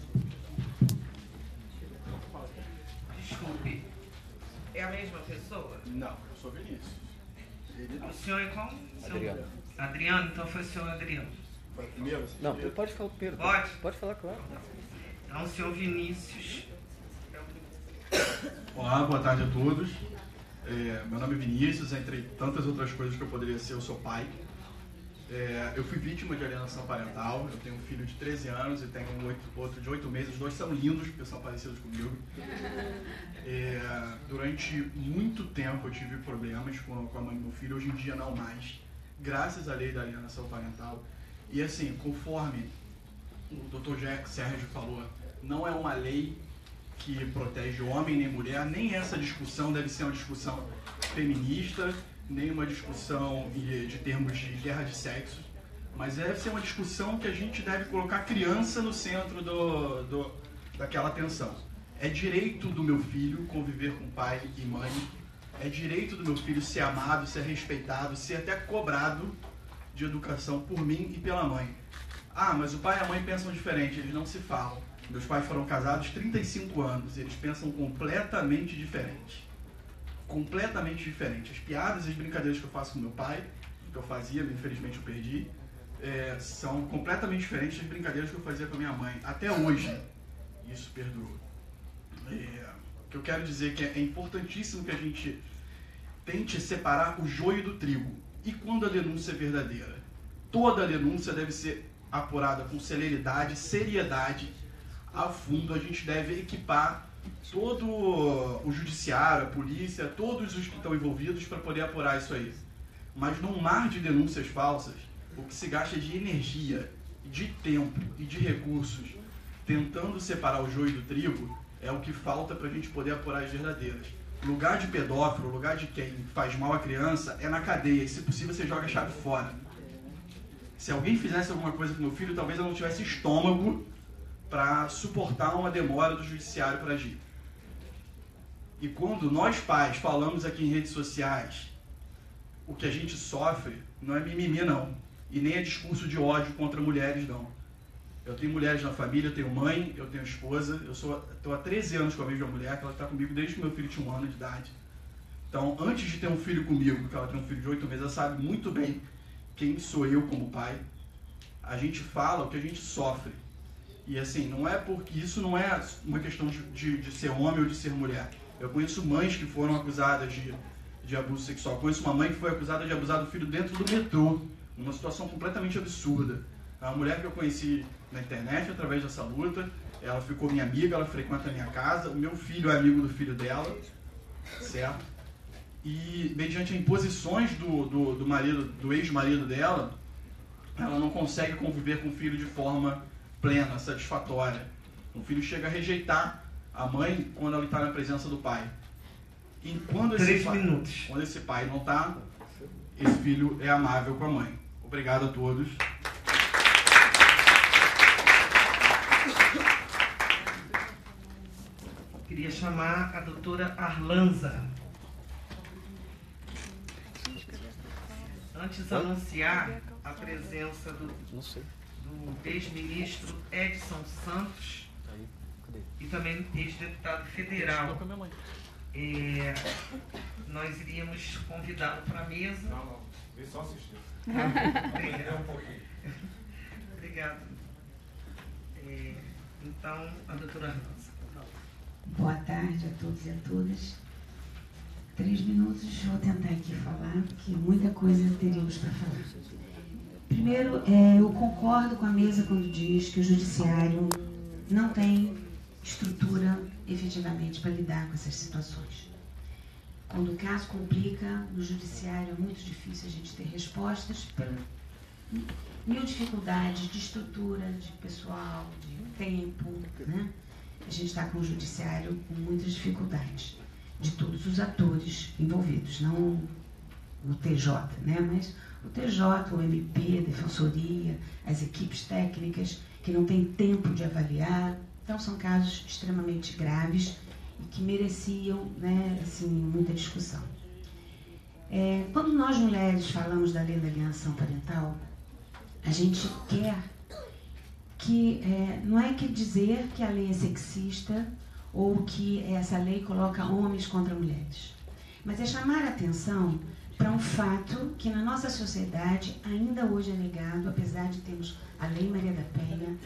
Desculpe, é a mesma pessoa? Não, eu sou Vinícius. O senhor é como? Adriano. Adriano, então foi o senhor Adriano. Foi a primeira? Não, pode falar primeiro. Pode? Pode falar, claro. Então, o senhor Vinícius. Olá, boa tarde a todos. Meu nome é Vinícius, entre tantas outras coisas que eu poderia ser, eu sou pai. Eu fui vítima de alienação parental, eu tenho um filho de 13 anos e tenho outro de 8 meses, os dois são lindos porque são parecidos comigo. Durante muito tempo eu tive problemas com a mãe do meu filho, hoje em dia não mais, graças à lei da alienação parental. E assim, conforme o Dr. Sérgio falou, não é uma lei que protege homem nem mulher, nem essa discussão deve ser uma discussão feminista, nem uma discussão de termos de guerra de sexos, mas deve ser uma discussão que a gente deve colocar a criança no centro daquela atenção. É direito do meu filho conviver com pai e mãe, é direito do meu filho ser amado, ser respeitado, ser até cobrado de educação por mim e pela mãe. Ah, mas o pai e a mãe pensam diferente, eles não se falam. Meus pais foram casados 35 anos e eles pensam completamente diferente. Completamente diferente. As piadas e as brincadeiras que eu faço com meu pai, que eu fazia, infelizmente eu perdi, são completamente diferentes das brincadeiras que eu fazia com a minha mãe. Até hoje, isso perdurou. O que eu quero dizer é que é importantíssimo que a gente tente separar o joio do trigo. E quando a denúncia é verdadeira? Toda a denúncia deve ser apurada com celeridade, seriedade, a fundo. A gente deve equipar todo o judiciário, a polícia, todos os que estão envolvidos para poder apurar isso aí. Mas num mar de denúncias falsas, o que se gasta de energia, de tempo e de recursos tentando separar o joio do trigo é o que falta para a gente poder apurar as verdadeiras. Lugar de pedófilo, lugar de quem faz mal à criança é na cadeia e, se possível, você joga a chave fora. Se alguém fizesse alguma coisa com meu filho, talvez eu não tivesse estômago para suportar uma demora do judiciário para agir. E quando nós pais falamos aqui em redes sociais, o que a gente sofre não é mimimi não, e nem é discurso de ódio contra mulheres não. Eu tenho mulheres na família, eu tenho mãe, eu tenho esposa, eu estou há 13 anos com a mesma mulher, que ela está comigo desde que meu filho tinha 1 ano de idade. Então, antes de ter um filho comigo, que ela tem um filho de 8 meses, ela sabe muito bem quem sou eu como pai. A gente fala o que a gente sofre. E assim, não é porque isso não é uma questão de ser homem ou de ser mulher. Eu conheço mães que foram acusadas de abuso sexual. Eu conheço uma mãe que foi acusada de abusar do filho dentro do metrô, numa situação completamente absurda. É uma mulher que eu conheci na internet através dessa luta. Ela ficou minha amiga, ela frequenta a minha casa. O meu filho é amigo do filho dela, certo? E mediante imposições do ex-marido dela, ela não consegue conviver com o filho de forma plena, satisfatória. O filho chega a rejeitar a mãe quando ela está na presença do pai. E quando esse pai não está, esse filho é amável com a mãe. Obrigado a todos. Queria chamar a doutora Arlanza. Antes anunciar a presença do ex-ministro Edson Santos e também ex-deputado federal. Nós iríamos convidá-lo para a mesa. Não, ele só assistiu. Obrigado. Então, a doutora Arlanza. Boa tarde a todos e a todas. 3 minutos, vou tentar aqui falar, porque muita coisa teríamos para falar. Primeiro, eu concordo com a mesa quando diz que o judiciário não tem estrutura efetivamente para lidar com essas situações. Quando o caso complica, no judiciário é muito difícil a gente ter respostas por mil dificuldades de estrutura, de pessoal, de tempo, né? A gente está com o judiciário com muitas dificuldades, de todos os atores envolvidos, não o TJ, né? Mas o TJ, o MP, a Defensoria, as equipes técnicas que não têm tempo de avaliar. Então são casos extremamente graves e que mereciam, né, assim, muita discussão. Quando nós mulheres falamos da lei da alienação parental, a gente quer que, não é que dizer que a lei é sexista ou que essa lei coloca homens contra mulheres, mas é chamar a atenção para um fato que na nossa sociedade ainda hoje é negado, apesar de termos a Lei Maria da Penha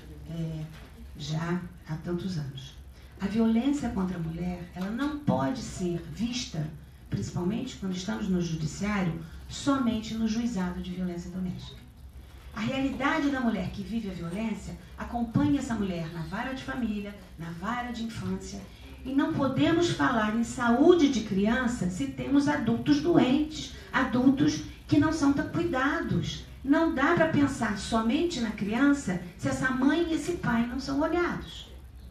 já há tantos anos. A violência contra a mulher, ela não pode ser vista, principalmente quando estamos no judiciário, somente no juizado de violência doméstica. A realidade da mulher que vive a violência acompanha essa mulher na vara de família, na vara de infância, e não podemos falar em saúde de criança se temos adultos doentes, adultos que não são tão cuidados. Não dá para pensar somente na criança se essa mãe e esse pai não são olhados.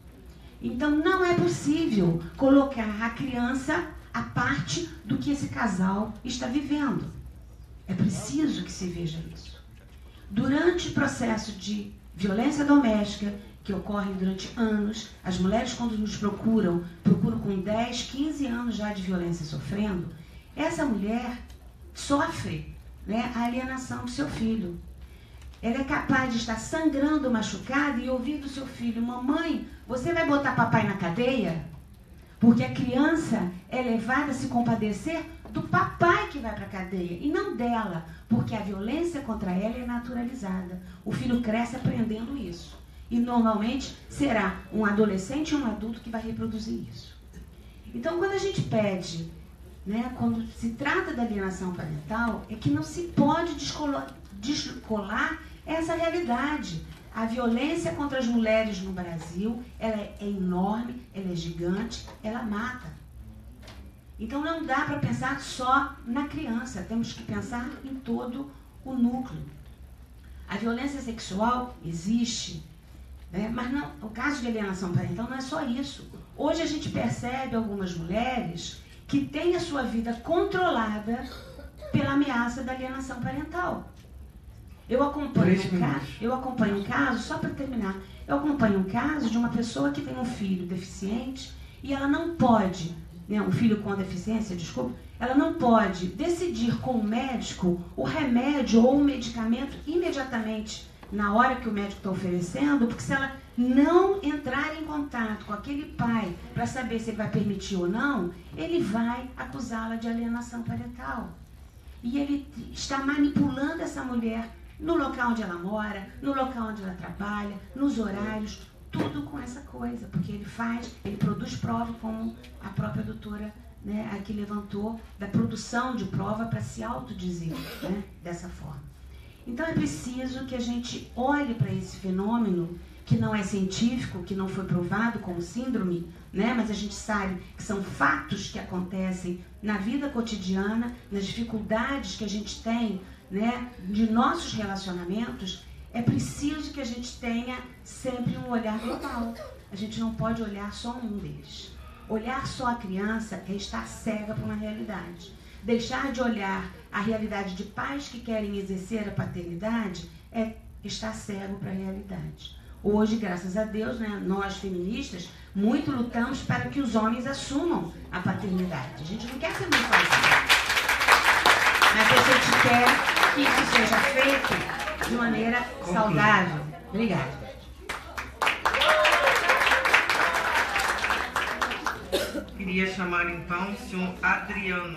Então não é possível colocar a criança à parte do que esse casal está vivendo. É preciso que se veja isso. Durante o processo de violência doméstica, que ocorre durante anos, as mulheres quando nos procuram com 10, 15 anos já de violência sofrendo, essa mulher sofre, né, a alienação do seu filho. Ela é capaz de estar sangrando, machucada e ouvir do seu filho: mamãe, você vai botar papai na cadeia? Porque a criança é levada a se compadecer do papai que vai para a cadeia e não dela, porque a violência contra ela é naturalizada. O filho cresce aprendendo isso. E normalmente será um adolescente ou um adulto que vai reproduzir isso. Então, quando a gente pede, né, quando se trata da alienação parental, é que não se pode descolar essa realidade. A violência contra as mulheres no Brasil, ela é enorme, ela é gigante, ela mata. Então não dá para pensar só na criança, temos que pensar em todo o núcleo. A violência sexual existe, né? Mas não, o caso de alienação parental não é só isso. Hoje a gente percebe algumas mulheres que têm a sua vida controlada pela ameaça da alienação parental. Eu acompanho um caso, só para terminar, eu acompanho um caso de uma pessoa que tem um filho deficiente e ela não pode, né, um filho com deficiência, desculpa, ela não pode decidir com o médico o remédio ou o medicamento imediatamente na hora que o médico está oferecendo, porque se ela não entrar em contato com aquele pai para saber se ele vai permitir ou não, ele vai acusá-la de alienação parental. E ele está manipulando essa mulher no local onde ela mora, no local onde ela trabalha, nos horários, tudo com essa coisa, porque ele produz prova, como a própria doutora, né, aqui levantou, da produção de prova para se autodizer, né, dessa forma. Então é preciso que a gente olhe para esse fenômeno que não é científico, que não foi provado como síndrome, né, mas a gente sabe que são fatos que acontecem na vida cotidiana, nas dificuldades que a gente tem, né, de nossos relacionamentos. É preciso que a gente tenha sempre um olhar global. A gente não pode olhar só um deles. Olhar só a criança é estar cega para uma realidade. Deixar de olhar a realidade de pais que querem exercer a paternidade é estar cego para a realidade. Hoje, graças a Deus, né, nós feministas muito lutamos para que os homens assumam a paternidade. A gente não quer ser mãe sozinha, mas a gente quer que isso seja feito de maneira saudável. Obrigada. Queria chamar então o senhor Adriano.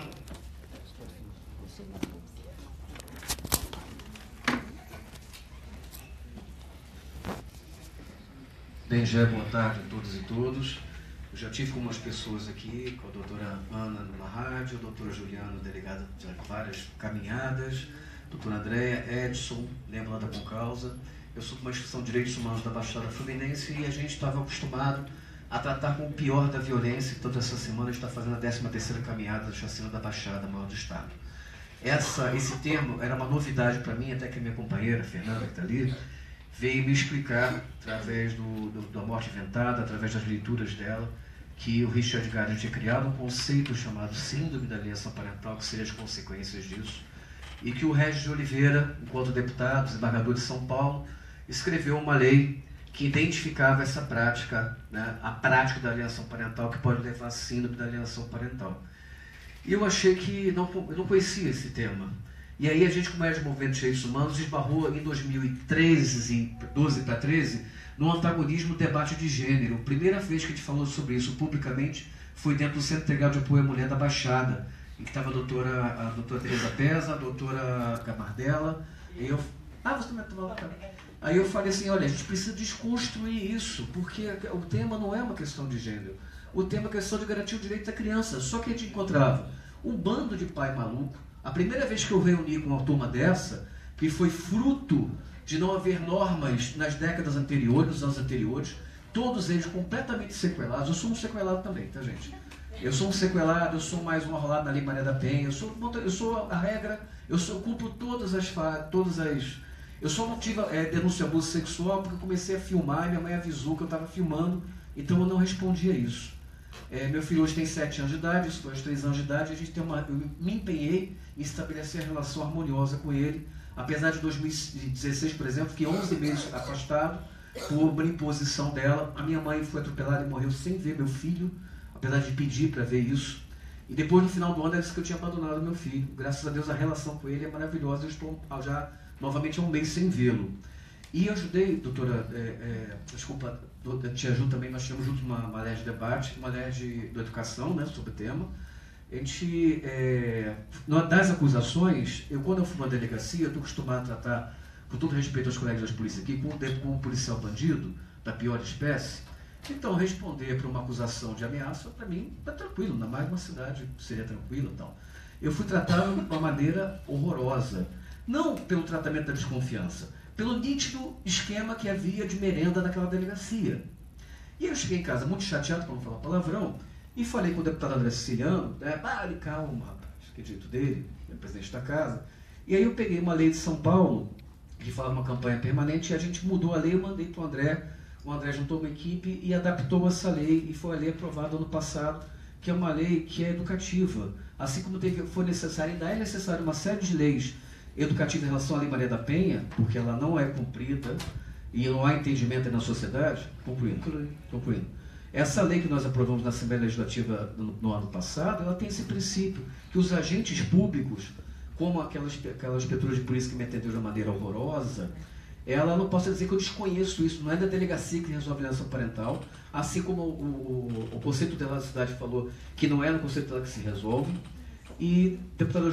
Bem, já boa tarde a todas e todos. Eu já tive com umas pessoas aqui, com a doutora Ana numa rádio, a doutora Juliana, delegada de várias caminhadas, a doutora Andréia, Edson, lembra lá da Concausa. Eu sou de uma instituição de direitos humanos da Baixada Fluminense e a gente estava acostumado a tratar com o pior da violência. Toda essa semana a gente está fazendo a 13ª caminhada da chacina da Baixada Maior do Estado. Esse termo era uma novidade para mim, até que a minha companheira, Fernanda, que está ali, veio me explicar, através da morte inventada, através das leituras dela, que o Richard Gardner tinha criado um conceito chamado síndrome da alienação parental, que seriam as consequências disso, e que o Régis de Oliveira, enquanto deputado, desembargador de São Paulo, escreveu uma lei que identificava essa prática, né, a prática da alienação parental, que pode levar à síndrome da alienação parental. E eu achei que eu não conhecia esse tema. E aí a gente, como é de movimento de direitos humanos, esbarrou em 2013, em 12 para 13, no antagonismo debate de gênero. A primeira vez que a gente falou sobre isso publicamente foi dentro do Centro Integral de Apoio à Mulher da Baixada, em que estava a doutora Tereza Pesa, a doutora Gamardella, e eu... você também estava lá também. Aí eu falei assim, olha, a gente precisa desconstruir isso, porque o tema não é uma questão de gênero, o tema é uma questão de garantir o direito da criança. Só que a gente encontrava um bando de pai maluco. A primeira vez que eu reuni com uma turma dessa, que foi fruto de não haver normas nas décadas anteriores, nos anos anteriores, todos eles completamente sequelados. Eu sou um sequelado também, tá, gente? Eu sou um sequelado, eu sou mais um arrolado na Lei Maria da Penha, eu sou a regra, eu cumpro todas as... Eu só não tive denúncia de abuso sexual porque eu comecei a filmar e minha mãe avisou que eu estava filmando, então eu não respondi a isso. Meu filho hoje tem 7 anos de idade, isso foi aos 3 anos de idade, eu me empenhei em estabelecer a relação harmoniosa com ele, apesar de 2016, por exemplo, fiquei 11 meses afastado por imposição dela. A minha mãe foi atropelada e morreu sem ver meu filho, apesar de pedir para ver isso. E depois, no final do ano, ela disse que eu tinha abandonado meu filho. Graças a Deus, a relação com ele é maravilhosa, eu estou já novamente há um mês sem vê-lo. E eu ajudei, doutora, tia Ju também, nós tínhamos junto uma LERJ de debate, uma LERJ de educação, né, sobre o tema. A gente, das acusações, quando eu fui na delegacia, eu estou acostumado a tratar, com todo respeito aos colegas das polícias aqui, com um policial bandido, da pior espécie. Então, responder para uma acusação de ameaça, para mim, é tranquilo, ainda mais uma cidade seria tranquilo e tal. Eu fui tratado de uma maneira horrorosa, não pelo tratamento da desconfiança, pelo nítido esquema que havia de merenda naquela delegacia. E eu cheguei em casa muito chateado, para não falar palavrão, e falei com o deputado André Siciliano, calma, rapaz, que jeito dele, é presidente da casa. E aí eu peguei uma lei de São Paulo, que fala uma campanha permanente, e a gente mudou a lei, eu mandei para o André juntou uma equipe e adaptou essa lei, e foi a lei aprovada ano passado, que é uma lei que é educativa. Assim como foi necessário, ainda é necessário uma série de leis educativas em relação à Lei Maria da Penha, porque ela não é cumprida e não há entendimento na sociedade. Concluindo. Essa lei que nós aprovamos na Assembleia Legislativa no ano passado, ela tem esse princípio, que os agentes públicos, como aquela inspetora de polícia que me atendeu de uma maneira horrorosa, ela não posso dizer que eu desconheço isso, não é da delegacia que resolve a aliança parental, assim como o conceito dela da cidade falou que não é no conceito dela que se resolve. E, deputada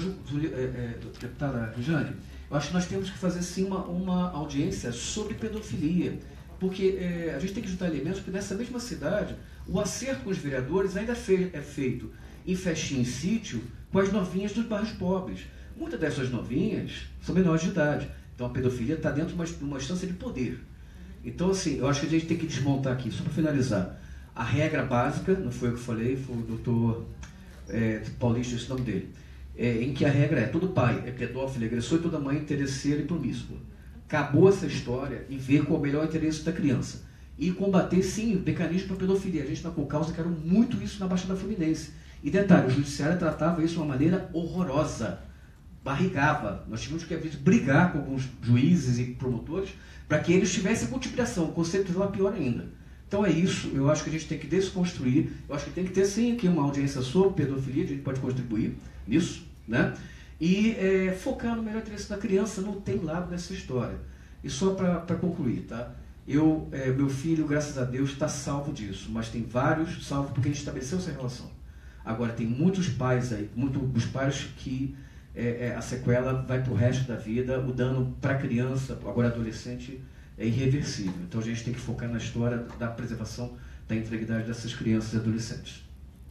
Jane, eu acho que nós temos que fazer sim uma audiência sobre pedofilia, porque a gente tem que juntar elementos, porque nessa mesma cidade, o acerto com os vereadores ainda é feito em festinha em sítio com as novinhas dos bairros pobres. Muitas dessas novinhas são menores de idade. Então a pedofilia está dentro de uma instância de poder. Então, assim, eu acho que a gente tem que desmontar aqui, só para finalizar. A regra básica, não foi eu que falei, foi o doutor Paulista, esse nome dele, em que a regra é: todo pai é pedófilo, agressor, e toda mãe é interesseira e promíscua. Acabou essa história e ver qual é o melhor interesse da criança. E combater, sim, o mecanismo para a pedofilia. A gente na Concausa quer muito isso na Baixada Fluminense. E detalhe, o judiciário tratava isso de uma maneira horrorosa. Barrigava. Nós tínhamos que brigar com alguns juízes e promotores para que eles tivessem multiplicação. O conceito lá pior ainda. Então é isso. Eu acho que a gente tem que desconstruir. Eu acho que tem que ter, sim, aqui uma audiência sobre pedofilia. A gente pode contribuir nisso, né? E focar no melhor interesse da criança. Não tem lado nessa história. E só para concluir, tá? Meu filho, graças a Deus, está salvo disso. Mas tem vários salvos porque a gente estabeleceu essa relação. Agora, tem muitos pais aí, muitos pais que a sequela vai para o resto da vida, o dano para a criança, agora adolescente, é irreversível. Então a gente tem que focar na história da preservação da integridade dessas crianças e adolescentes.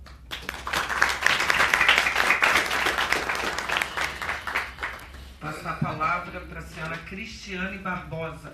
Passo a palavra para a senhora Cristiane Barbosa.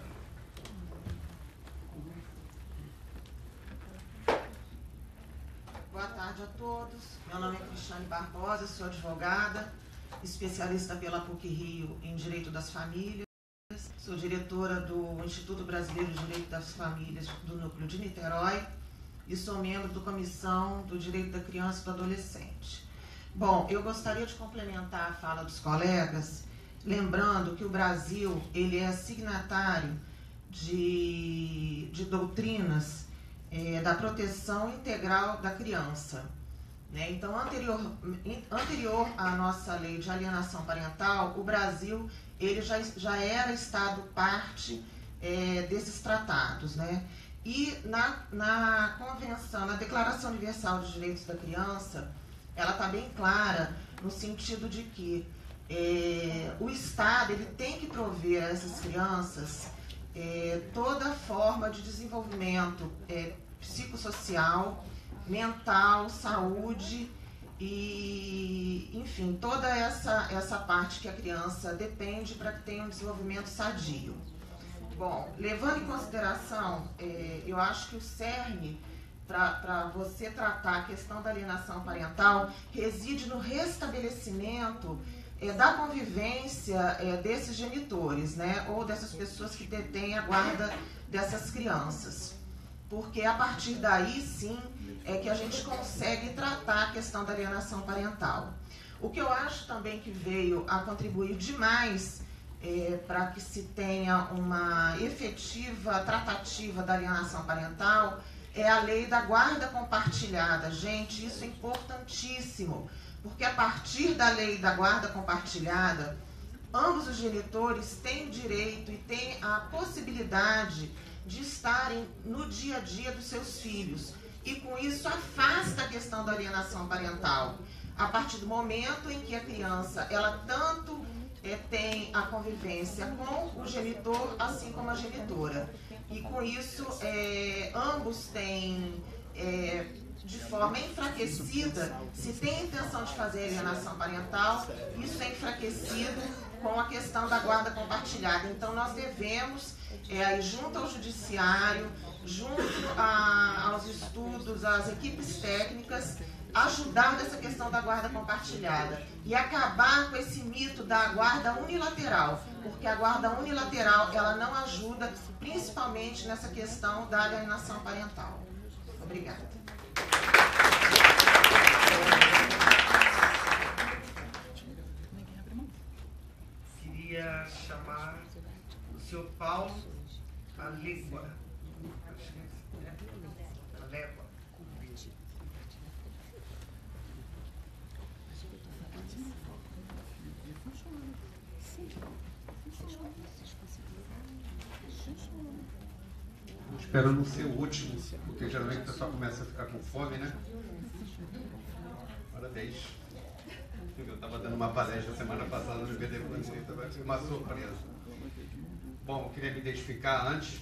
Boa tarde a todos. Meu nome é Cristiane Barbosa, sou advogada, especialista pela PUC-Rio em Direito das Famílias. Sou diretora do Instituto Brasileiro de Direito das Famílias do Núcleo de Niterói e sou membro da Comissão do Direito da Criança e do Adolescente. Bom, eu gostaria de complementar a fala dos colegas, lembrando que o Brasil ele é signatário de doutrinas da proteção integral da criança. né? Então, anterior à nossa lei de alienação parental, o Brasil ele já era Estado parte desses tratados, né? E na Convenção, na Declaração Universal dos Direitos da Criança, ela está bem clara no sentido de que o Estado ele tem que prover a essas crianças toda forma de desenvolvimento psicossocial, mental, saúde e, enfim, toda essa parte que a criança depende para que tenha um desenvolvimento sadio. Bom, levando em consideração, eu acho que o cerne para você tratar a questão da alienação parental reside no restabelecimento da convivência desses genitores, né, ou dessas pessoas que detêm a guarda dessas crianças. Porque a partir daí, sim, é que a gente consegue tratar a questão da alienação parental. O que eu acho também que veio a contribuir demais para que se tenha uma efetiva tratativa da alienação parental é a lei da guarda compartilhada. Gente, isso é importantíssimo, porque a partir da lei da guarda compartilhada, ambos os genitores têm o direito e têm a possibilidade de estarem no dia a dia dos seus filhos. E com isso afasta a questão da alienação parental. A partir do momento em que a criança, ela tanto tem a convivência com o genitor, assim como a genitora. E com isso, ambos têm, de forma enfraquecida, se tem a intenção de fazer alienação parental, isso é enfraquecido com a questão da guarda compartilhada. Então, nós devemos, junto ao judiciário, junto aos estudos, às equipes técnicas, ajudar nessa questão da guarda compartilhada e acabar com esse mito da guarda unilateral, porque a guarda unilateral ela não ajuda, principalmente nessa questão da alienação parental. Obrigada. Queria chamar o senhor Paulo Alégua. Alégua. Espero não ser o último, porque geralmente o pessoal começa a ficar com fome, né? Parabéns. Eu estava dando uma palestra semana passada no BD Planeta, vai ser uma surpresa. Bom, eu queria me identificar antes,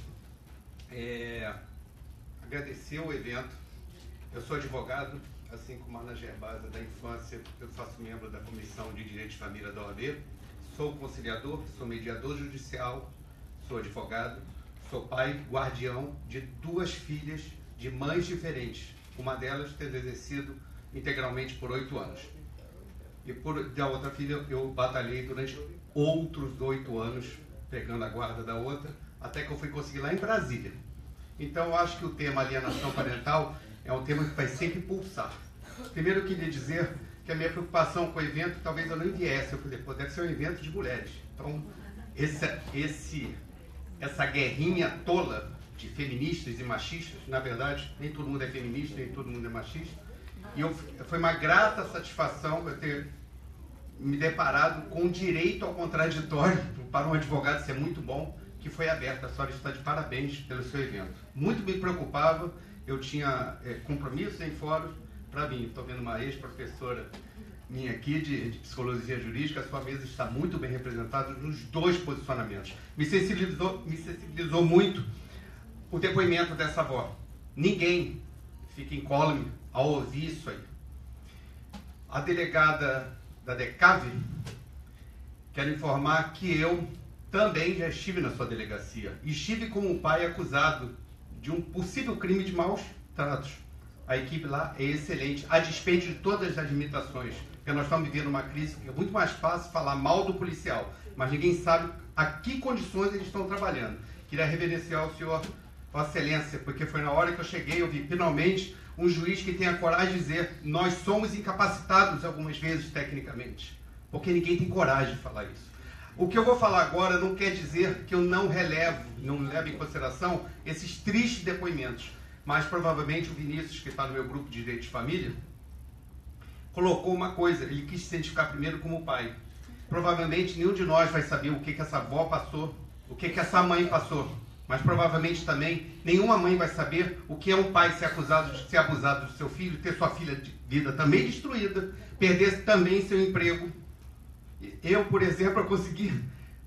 agradecer o evento. Eu sou advogado, assim como a Ana Gervásio da infância, eu faço membro da Comissão de Direito de Família da OAB, sou conciliador, sou mediador judicial, sou advogado, sou pai guardião de 2 filhas de mães diferentes, uma delas tendo exercido integralmente por 8 anos. E da outra filha eu batalhei durante outros 8 anos, pegando a guarda da outra, até que eu fui conseguir lá em Brasília. Então eu acho que o tema alienação parental é um tema que vai sempre pulsar. Primeiro eu queria dizer que a minha preocupação com o evento, talvez eu não viesse, eu falei, deve ser um evento de mulheres. Então, essa guerrinha tola de feministas e machistas, na verdade, nem todo mundo é feminista, nem todo mundo é machista, e foi uma grata satisfação eu ter me deparado com o direito ao contraditório, para um advogado isso é muito bom, que foi aberto. A senhora está de parabéns pelo seu evento. Muito me preocupava, eu tinha compromissos em fóruns para mim. Estou vendo uma ex-professora minha aqui de psicologia jurídica, a sua mesa está muito bem representada nos 2 posicionamentos. Me sensibilizou muito o depoimento dessa avó. Ninguém fica incólume ao ouvir isso aí. A delegada da DECAV, quero informar que eu também já estive na sua delegacia. Estive como um pai acusado de um possível crime de maus tratos. A equipe lá é excelente, a despeito de todas as limitações, porque nós estamos vivendo uma crise que é muito mais fácil falar mal do policial, mas ninguém sabe a que condições eles estão trabalhando. Queria reverenciar o senhor, Vossa Excelência, porque foi na hora que eu cheguei, eu vi finalmente um juiz que tem a coragem de dizer nós somos incapacitados algumas vezes tecnicamente, porque ninguém tem coragem de falar isso. O que eu vou falar agora não quer dizer que eu não levo em consideração esses tristes depoimentos, mas provavelmente o Vinícius, que está no meu grupo de Direito de Família, colocou uma coisa, ele quis se identificar primeiro como pai. Provavelmente nenhum de nós vai saber o que essa avó passou, o que essa mãe passou. Mas provavelmente também nenhuma mãe vai saber o que é um pai ser abusado do seu filho, ter sua filha de vida também destruída, perder também seu emprego. Eu, por exemplo, eu consegui,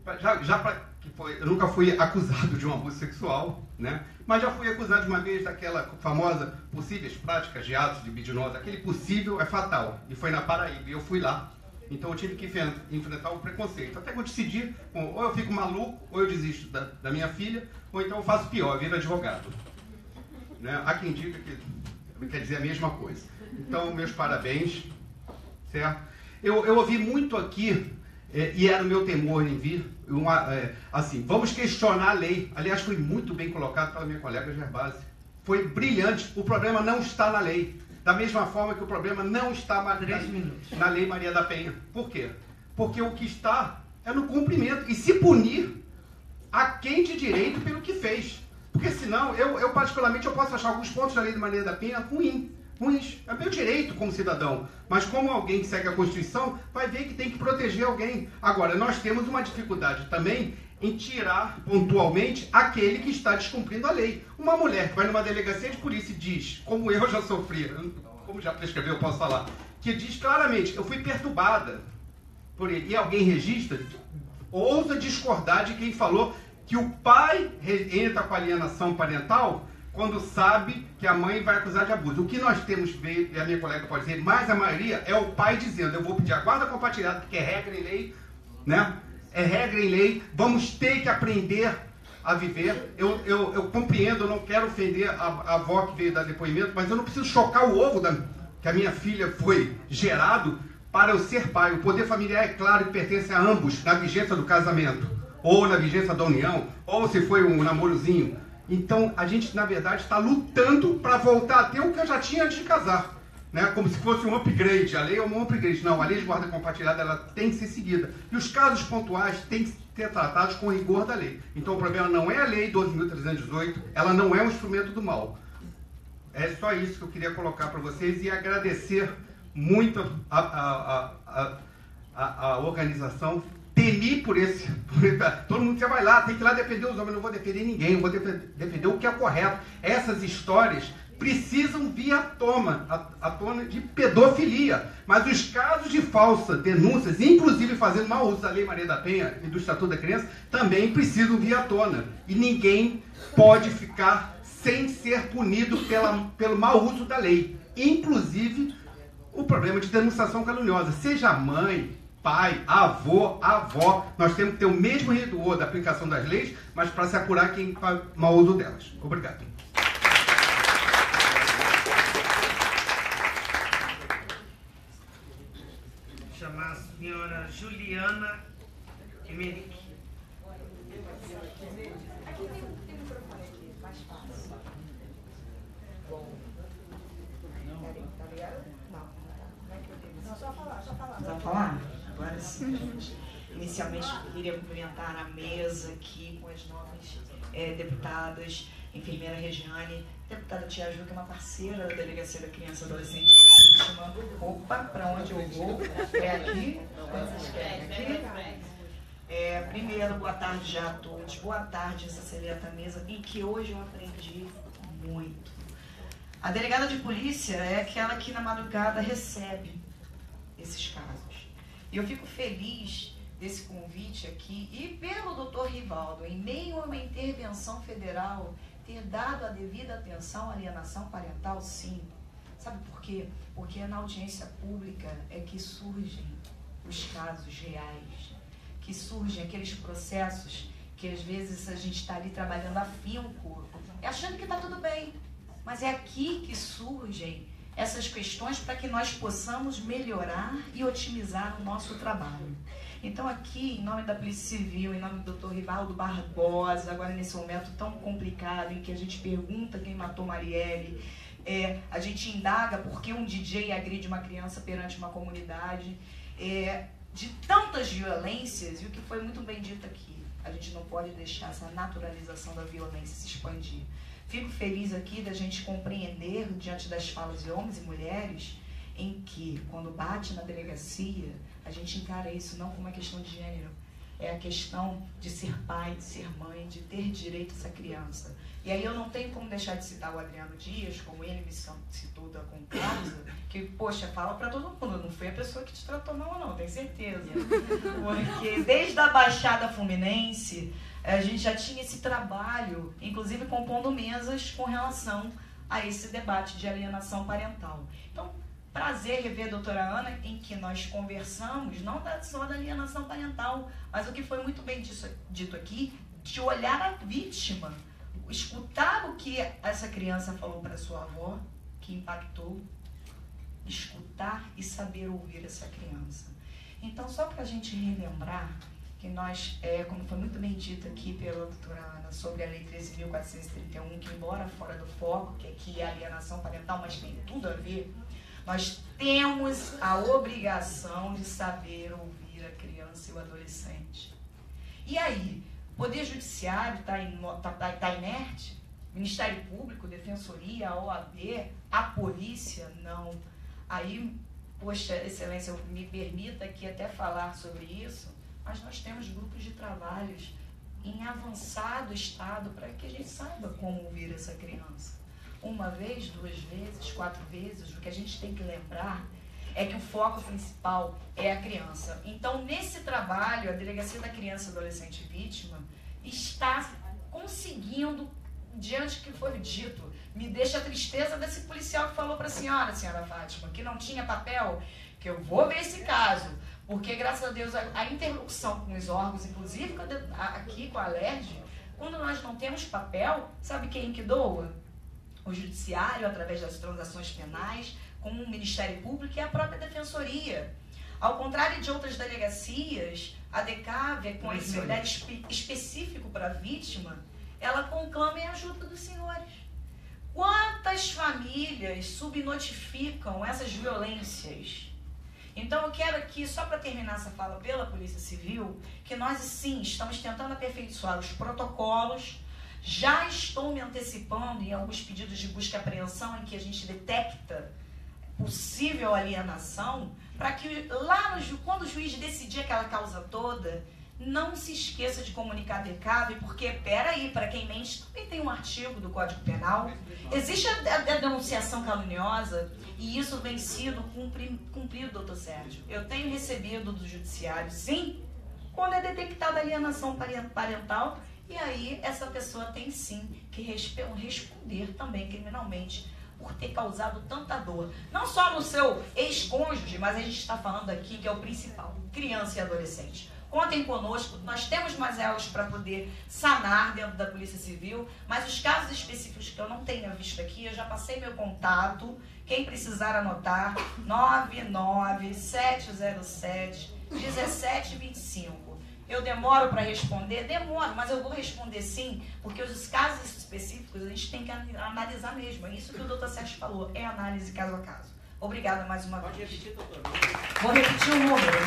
eu nunca fui acusado de um abuso sexual, né? Mas já fui acusado de uma vez daquela famosa possíveis práticas de atos libidinosos. Aquele possível é fatal. E foi na Paraíba. E eu fui lá. Então eu tive que enfrentar o preconceito. Até que eu decidi, ou eu fico maluco, ou eu desisto da minha filha, ou então eu faço pior, eu viro advogado. Né? Há quem diga que quer dizer a mesma coisa. Então, meus parabéns. Certo? Eu ouvi muito aqui, e era o meu temor em vir, assim, vamos questionar a lei. Aliás, foi muito bem colocado pela minha colega Gerbasi. Foi brilhante. O problema não está na lei. Da mesma forma que o problema não está na Lei Maria da Penha. Por quê? Porque o que está é no cumprimento. E se punir a quem de direito pelo que fez. Porque senão, eu particularmente, eu posso achar alguns pontos da Lei Maria da Penha ruins. É meu direito como cidadão. Mas como alguém que segue a Constituição, vai ver que tem que proteger alguém. Agora, nós temos uma dificuldade também em tirar pontualmente aquele que está descumprindo a lei. Uma mulher que vai numa delegacia de polícia e diz, como eu já sofri, como já prescreveu, eu posso falar, que diz claramente, eu fui perturbada por ele, e alguém registra, ousa discordar de quem falou que o pai entra com alienação parental quando sabe que a mãe vai acusar de abuso. O que nós temos, e a minha colega pode dizer, mas a maioria é o pai dizendo, eu vou pedir a guarda compartilhada, porque é regra em lei, né? É regra em lei, vamos ter que aprender a viver. Eu compreendo, eu não quero ofender a avó que veio dar depoimento, mas eu não preciso chocar o ovo que a minha filha foi gerado para eu ser pai. O poder familiar é claro e pertence a ambos, na vigência do casamento, ou na vigência da união, ou se foi um namorozinho. Então, a gente, na verdade, está lutando para voltar a ter o que eu já tinha antes de casar. Né, como se fosse um upgrade. A lei é um upgrade. Não, a lei de guarda compartilhada ela tem que ser seguida. E os casos pontuais têm que ser tratados com rigor da lei. Então o problema não é a lei 12.318, ela não é um instrumento do mal. É só isso que eu queria colocar para vocês e agradecer muito a organização. Temi por esse... Todo mundo vai lá, tem que ir lá defender os homens. Eu não vou defender ninguém, eu vou defender o que é correto. Essas histórias precisam vir à tona de pedofilia. Mas os casos de falsas denúncias, inclusive fazendo mau uso da Lei Maria da Penha e do Estatuto da Criança, também precisam vir à tona. E ninguém pode ficar sem ser punido pelo mau uso da lei. Inclusive, o problema de denunciação caluniosa. Seja mãe, pai, avô, avó, nós temos que ter o mesmo rigor da aplicação das leis, mas para se apurar quem faz mau uso delas. Obrigado. Chamar a senhora Juliana Emerick. Só falar? Agora sim. Inicialmente, eu queria cumprimentar a mesa aqui com as novas deputadas, enfermeira Regiane, deputada Tia Ju, que é uma parceira da Delegacia da Criança e Adolescente. Opa, para onde eu vou? É aqui? Vocês querem aqui? Primeiro, boa tarde já a todos. Boa tarde, essa seleta mesa, em que hoje eu aprendi muito. A delegada de polícia é aquela que na madrugada recebe esses casos. E eu fico feliz desse convite aqui e pelo doutor Rivaldo, em meio a uma intervenção federal, ter dado a devida atenção à alienação parental, sim. Sabe por quê? Porque na audiência pública é que surgem os casos reais, que surgem aqueles processos que às vezes a gente está ali trabalhando afinco, achando que está tudo bem. Mas é aqui que surgem essas questões para que nós possamos melhorar e otimizar o nosso trabalho. Então aqui, em nome da Polícia Civil, em nome do Dr. Rivaldo Barbosa, agora nesse momento tão complicado em que a gente pergunta quem matou Marielle, a gente indaga por que um DJ agride uma criança perante uma comunidade, de tantas violências, e o que foi muito bem dito aqui, a gente não pode deixar essa naturalização da violência se expandir. Fico feliz aqui da gente compreender, diante das falas de homens e mulheres, em que, quando bate na delegacia, a gente encara isso não como uma questão de gênero, é a questão de ser pai, de ser mãe, de ter direito a essa criança. E aí eu não tenho como deixar de citar o Adriano Dias, como ele me citou da Concausa, que, poxa, fala para todo mundo, não foi a pessoa que te tratou mal, não, tenho certeza. Porque desde a Baixada Fluminense, a gente já tinha esse trabalho, inclusive compondo mesas com relação a esse debate de alienação parental. Então, prazer rever a doutora Ana, em que nós conversamos, não só da alienação parental, mas o que foi muito bem dito aqui, de olhar a vítima, escutar o que essa criança falou para sua avó, que impactou, escutar e saber ouvir essa criança. Então, só para a gente relembrar que nós, como foi muito bem dito aqui pela doutora Ana, sobre a Lei 13.431, que embora fora do foco, que aqui é a alienação parental, mas tem tudo a ver, nós temos a obrigação de saber ouvir a criança e o adolescente. E aí, o Poder Judiciário está inerte? Ministério Público, Defensoria, a OAB, a polícia? Não. Aí, poxa, Excelência, me permita aqui até falar sobre isso, mas nós temos grupos de trabalhos em avançado estado para que a gente saiba como ouvir essa criança. Uma vez, 2 vezes, 4 vezes, o que a gente tem que lembrar é que o foco principal é a criança. Então, nesse trabalho, a Delegacia da Criança e Adolescente Vítima está conseguindo, diante do que foi dito, me deixa a tristeza desse policial que falou para a senhora Fátima, que não tinha papel, que eu vou ver esse caso, porque, graças a Deus, a interlocução com os órgãos, inclusive aqui com a LERJ, quando nós não temos papel, sabe quem que doa? O Judiciário, através das transações penais, com o Ministério Público e a própria Defensoria. Ao contrário de outras delegacias, a DECAV, com esse olhar específico para a vítima, ela conclama a ajuda dos senhores. Quantas famílias subnotificam essas violências? Então eu quero aqui, só para terminar essa fala pela Polícia Civil, que nós sim estamos tentando aperfeiçoar os protocolos. Já estou me antecipando em alguns pedidos de busca e apreensão em que a gente detecta possível alienação, para que lá quando o juiz decidir aquela causa toda, não se esqueça de comunicar a DECAV, porque, peraí, para quem mente, também tem um artigo do Código Penal. Existe a denunciação caluniosa, e isso vem sido cumprido, doutor Sérgio. Eu tenho recebido do Judiciário, sim, quando é detectada alienação parental, e aí essa pessoa tem sim que responder também criminalmente por ter causado tanta dor. Não só no seu ex-cônjuge, mas a gente está falando aqui que é o principal, criança e adolescente. Contem conosco, nós temos mais elos para poder sanar dentro da Polícia Civil, mas os casos específicos que eu não tenha visto aqui, eu já passei meu contato, quem precisar anotar, 99707-1725. Eu demoro para responder? Demoro, mas eu vou responder sim, porque os casos específicos a gente tem que analisar mesmo. É isso que o doutor Sérgio falou, é análise caso a caso. Obrigada mais uma vez. Pode repetir, doutor? Vou repetir o número,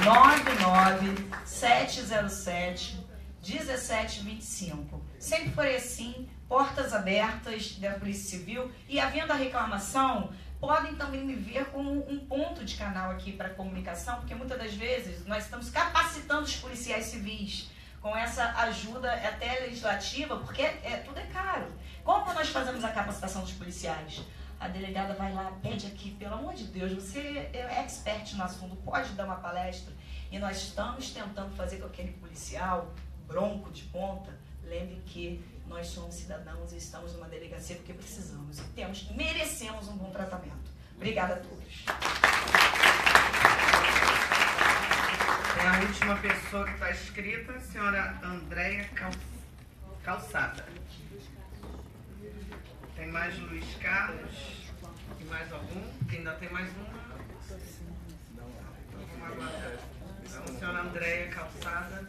99707-1725. Sempre foi assim, portas abertas da Polícia Civil, e havendo a reclamação, podem também me ver como um ponto de canal aqui para comunicação, porque muitas das vezes nós estamos capacitando os policiais civis com essa ajuda até legislativa, porque tudo é caro. Como nós fazemos a capacitação dos policiais? A delegada vai lá, pede aqui, pelo amor de Deus, você é expert no assunto, pode dar uma palestra. E nós estamos tentando fazer com aquele policial, bronco de ponta, lembre que nós somos cidadãos e estamos numa delegacia porque precisamos e merecemos um bom tratamento. Obrigada a todos. É a última pessoa que está escrita, a senhora Andréia Calçada. Tem mais Luiz Carlos? E mais algum? Ainda tem mais uma? Vamos aguardar. Então, a senhora Andréia Calçada.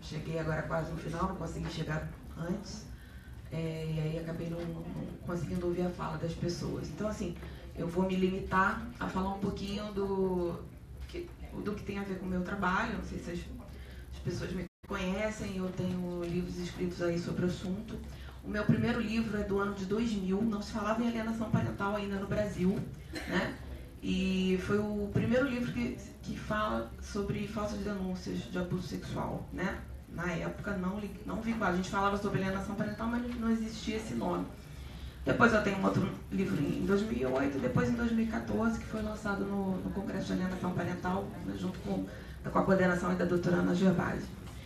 cheguei agora quase no final, não consegui chegar antes, e aí acabei não conseguindo ouvir a fala das pessoas. Então, assim, eu vou me limitar a falar um pouquinho do que tem a ver com o meu trabalho. Não sei se as pessoas me conhecem, eu tenho livros escritos aí sobre o assunto. O meu primeiro livro é do ano de 2000, não se falava em alienação parental ainda no Brasil, né? E foi o primeiro livro que fala sobre falsas denúncias de abuso sexual, né? Na época não vinculava, a gente falava sobre alienação parental, mas não existia esse nome. Depois eu tenho um outro livro em 2008, depois em 2014, que foi lançado no Congresso de Alienação Parental, né, junto com a coordenação da doutora Ana Gervásio.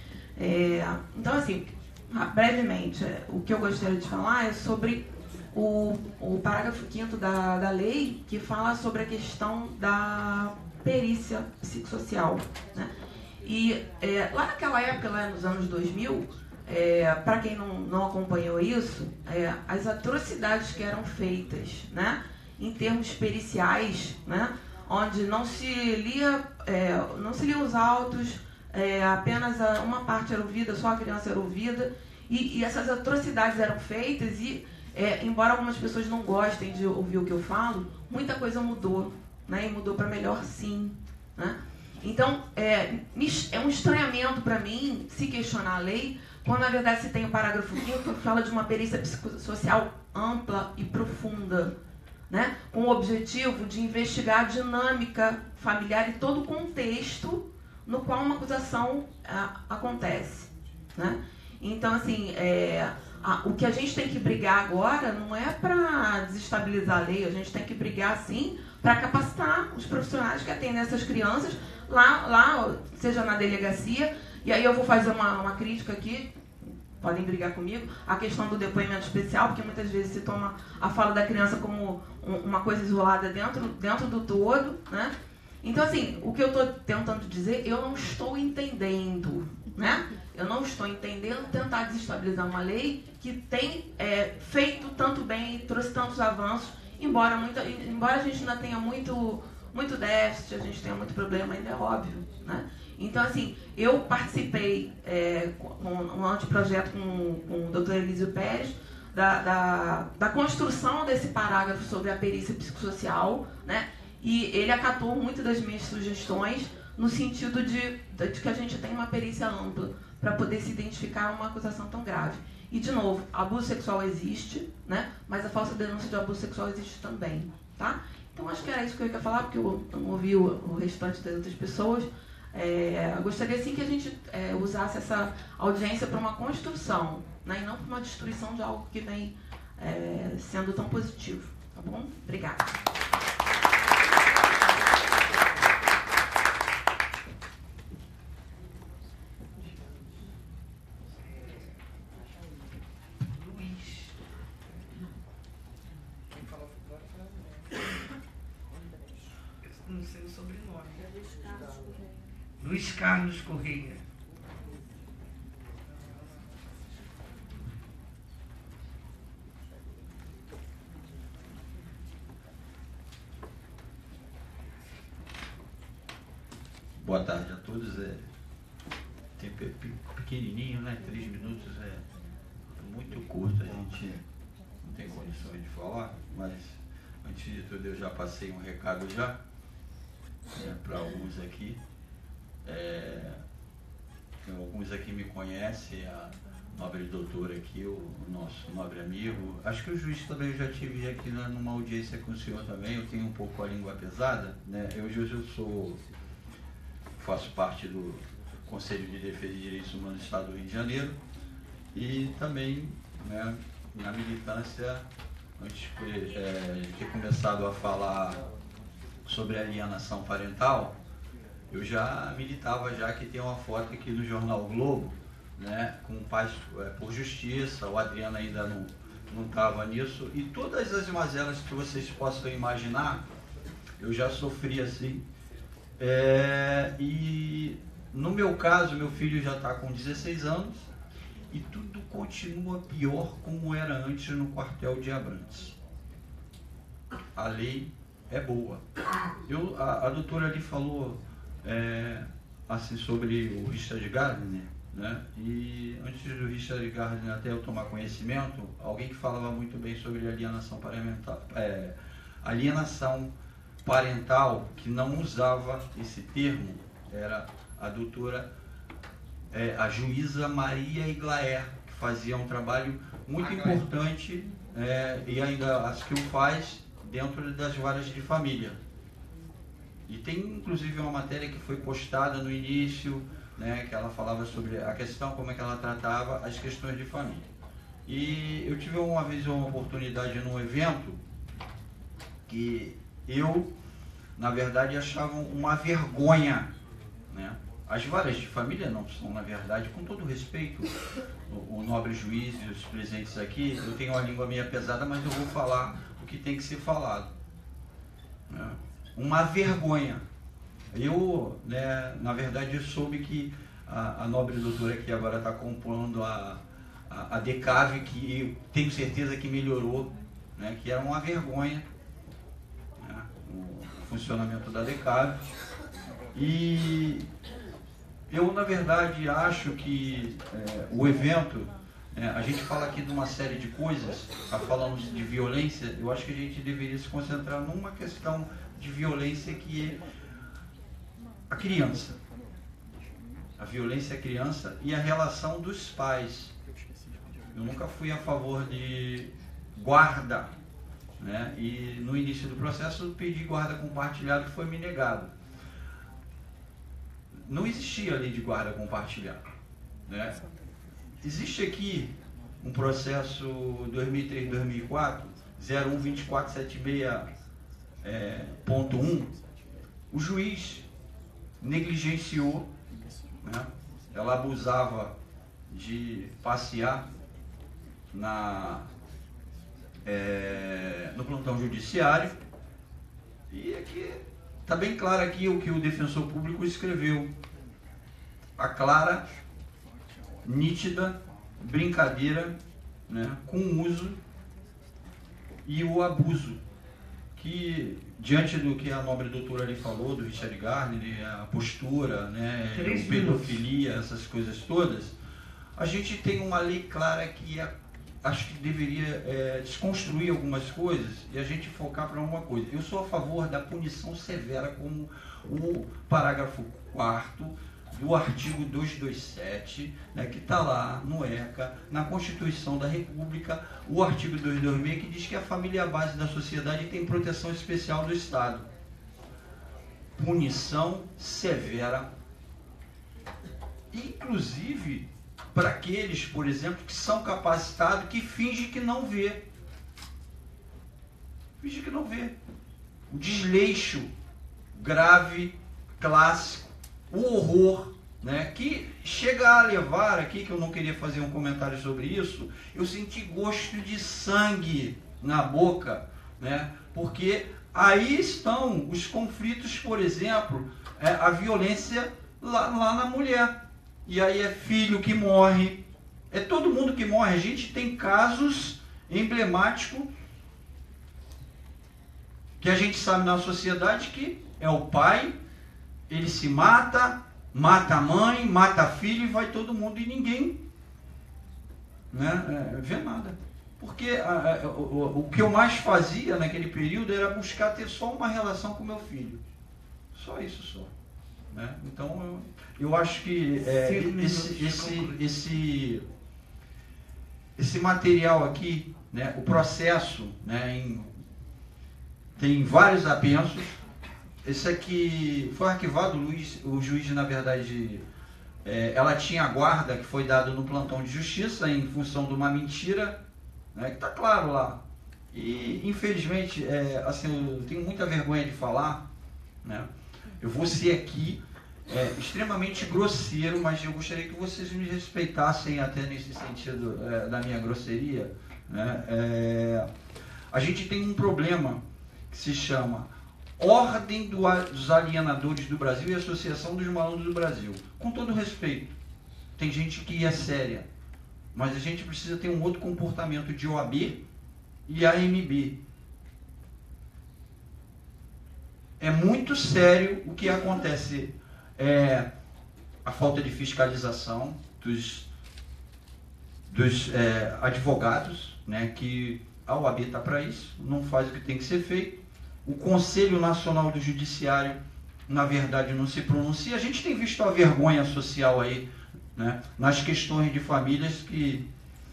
Então, assim, brevemente, o que eu gostaria de falar é sobre o parágrafo 5º da lei, que fala sobre a questão da perícia psicossocial, né? E lá naquela época, lá nos anos 2000, para quem não acompanhou isso, as atrocidades que eram feitas, né, em termos periciais, né, onde não se lia os autos, apenas uma parte era ouvida, só a criança era ouvida, e essas atrocidades eram feitas e, embora algumas pessoas não gostem de ouvir o que eu falo, muita coisa mudou, né, e mudou para melhor, sim, né? Então, é um estranhamento para mim se questionar a lei, quando na verdade se tem o parágrafo 5º que fala de uma perícia psicossocial ampla e profunda, né? Com o objetivo de investigar a dinâmica familiar e todo o contexto no qual uma acusação acontece, né? Então, assim, o que a gente tem que brigar agora não é para desestabilizar a lei, a gente tem que brigar, sim, para capacitar os profissionais que atendem essas crianças lá, seja na delegacia. E aí eu vou fazer uma crítica aqui, podem brigar comigo, a questão do depoimento especial, porque muitas vezes se toma a fala da criança como uma coisa isolada dentro do todo, né? Então, assim, o que eu estou tentando dizer, eu não estou entendendo, né? Eu não estou entendendo tentar desestabilizar uma lei que tem feito tanto bem, trouxe tantos avanços, embora a gente ainda tenha muito déficit, a gente tenha muito problema, ainda é óbvio, né? Então, assim, eu participei com um anteprojeto com o Dr. Elísio Pérez da construção desse parágrafo sobre a perícia psicossocial, né? E ele acatou muitas das minhas sugestões no sentido de que a gente tem uma perícia ampla para poder se identificar uma acusação tão grave. E, de novo, abuso sexual existe, né? Mas a falsa denúncia de abuso sexual existe também, tá? Então, acho que era isso que eu ia falar, porque eu não ouvi o restante das outras pessoas. Eu gostaria, sim, que a gente usasse essa audiência para uma construção, né? E não para uma destruição de algo que vem sendo tão positivo, tá bom? Obrigada. Não sei o sobrenome. Luiz Carlos Correia. Boa tarde a todos. Tempo é pequenininho, né? 3 minutos é muito curto, a gente não tem condições de falar, mas antes de tudo eu já passei um recado já para alguns aqui. Alguns aqui me conhecem, a nobre doutora aqui, o nosso nobre amigo. Acho que o juiz também eu já tive aqui numa audiência com o senhor também. Eu tenho um pouco a língua pesada, né? Hoje eu faço parte do Conselho de Defesa de Direitos Humanos do Estado do Rio de Janeiro e também, né, na militância, antes de ter começado a falar sobre alienação parental, eu já militava, já que tem uma foto aqui no jornal o Globo, né, com Paz por Justiça. O Adriano ainda não estava nisso, e todas as mazelas que vocês possam imaginar, eu já sofri assim. E no meu caso, meu filho já está com 16 anos e tudo continua pior como era antes no quartel de Abrantes. A lei é boa. A doutora ali falou assim sobre o Richard Gardner, né? E antes do Richard Gardner até eu tomar conhecimento, alguém que falava muito bem sobre alienação parental, que não usava esse termo, era a doutora, a juíza Maria Iglaer, que fazia um trabalho muito importante, e ainda acho que o faz dentro das varas de família. E tem inclusive uma matéria que foi postada no início, né, que ela falava sobre a questão, como é que ela tratava as questões de família. E eu tive uma vez uma oportunidade num evento que eu, na verdade, achava uma vergonha, né? As varas de família não são, na verdade, com todo respeito, o nobre juiz e os presentes aqui, eu tenho uma língua meio pesada, mas eu vou falar o que tem que ser falado, né? Uma vergonha. Eu, né, na verdade, eu soube que a nobre doutora que agora está compondo a DECAV, que eu tenho certeza que melhorou, né, que era uma vergonha, né, o funcionamento da DECAV. E eu, na verdade, acho que o evento, a gente fala aqui de uma série de coisas, falando de violência, eu acho que a gente deveria se concentrar numa questão de violência que é a criança. A violência à criança e a relação dos pais. Eu nunca fui a favor de guarda, né? E no início do processo eu pedi guarda compartilhada, que foi me negado. Não existia lei de guarda compartilhada, né? Existe aqui um processo 2003-2004, 012476.1, o juiz negligenciou, né? Ela abusava de passear no plantão judiciário, e aqui está bem claro aqui o que o defensor público escreveu: a clara, nítida brincadeira, né, com o uso e o abuso, que diante do que a nobre doutora ali falou, do Richard Gardner, a postura, né, a pedofilia, essas coisas todas, a gente tem uma lei clara que acho que deveria desconstruir algumas coisas e a gente focar para uma coisa. Eu sou a favor da punição severa, como o parágrafo 4º do artigo 227, né, que está lá no ECA, na Constituição da República, o artigo 226, que diz que a família é a base da sociedade e tem proteção especial do Estado. Punição severa, inclusive para aqueles, por exemplo, que são capacitados, que fingem que não vê. Fingem que não vê. O desleixo grave, clássico, o horror, né, que chega a levar aqui, que eu não queria fazer um comentário sobre isso, eu senti gosto de sangue na boca, né, porque aí estão os conflitos, por exemplo, a violência lá na mulher. E aí é filho que morre, é todo mundo que morre. A gente tem casos emblemáticos que a gente sabe na sociedade que é o pai, ele se mata a mãe, mata a filha e vai todo mundo e ninguém, né, vê nada. Porque o que eu mais fazia naquele período era buscar ter só uma relação com meu filho. Só isso só. Né? Então eu acho que esse material aqui, né, o processo, né, tem vários apensos. Esse aqui foi arquivado, o juiz, na verdade, ela tinha a guarda que foi dada no plantão de justiça em função de uma mentira, né, que está claro lá. E infelizmente, assim, eu tenho muita vergonha de falar, né? Eu vou ser aqui extremamente grosseiro, mas eu gostaria que vocês me respeitassem até nesse sentido da minha grosseria, né? A gente tem um problema que se chama Ordem dos Alienadores do Brasil e Associação dos Malandros do Brasil. Com todo respeito, tem gente que é séria, mas a gente precisa ter um outro comportamento de OAB e AMB. É muito sério o que acontece, a falta de fiscalização. advogados, né, que a OAB está para isso, não faz o que tem que ser feito. O Conselho Nacional do Judiciário, na verdade, não se pronuncia. A gente tem visto a vergonha social aí, né, nas questões de famílias que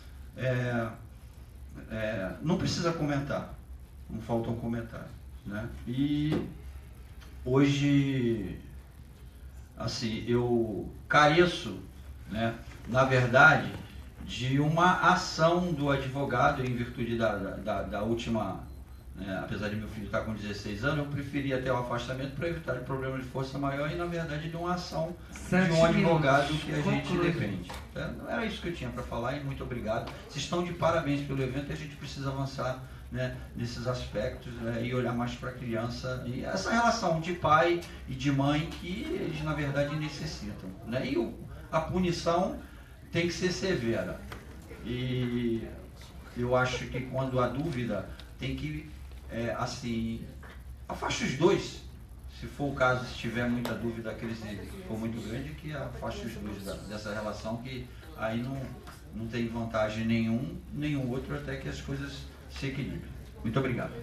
não precisa comentar, não faltam comentários, né? E hoje, assim, eu careço, né, na verdade, de uma ação do advogado em virtude da última, né, apesar de meu filho estar com 16 anos, eu preferi até o afastamento para evitar o problema de força maior e, na verdade, de uma ação de um advogado que a gente depende. Era isso que eu tinha para falar e muito obrigado. Vocês estão de parabéns pelo evento e a gente precisa avançar, né, nesses aspectos, né, e olhar mais para a criança e essa relação de pai e de mãe que eles, na verdade, necessitam, né? E a punição tem que ser severa. E eu acho que quando há dúvida, tem que, assim, afaste os dois. Se for o caso, se tiver muita dúvida, aquele for muito grande, que afaste os dois dessa relação, que aí não tem vantagem nenhum outro, até que as coisas se equilibrem. Muito obrigado.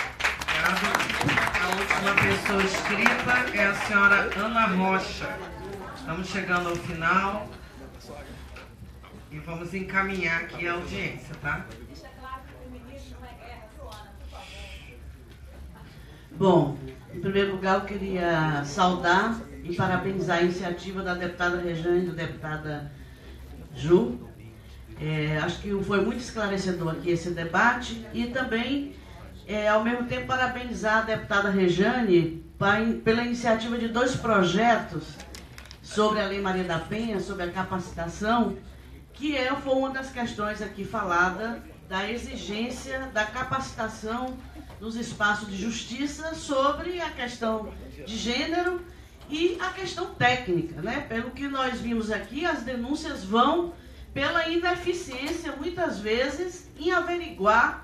A última pessoa inscrita é a senhora Ana Rocha. Estamos chegando ao final e vamos encaminhar aqui a audiência, tá? Bom, em primeiro lugar eu queria saudar e parabenizar a iniciativa da deputada Rejane e da deputada Ju. Acho que foi muito esclarecedor aqui esse debate e também, ao mesmo tempo, parabenizar a deputada Rejane pela iniciativa de 2 projetos sobre a Lei Maria da Penha, sobre a capacitação, que foi uma das questões aqui falada, da exigência da capacitação nos espaços de justiça sobre a questão de gênero e a questão técnica, né? Pelo que nós vimos aqui, as denúncias vão pela ineficiência, muitas vezes, em averiguar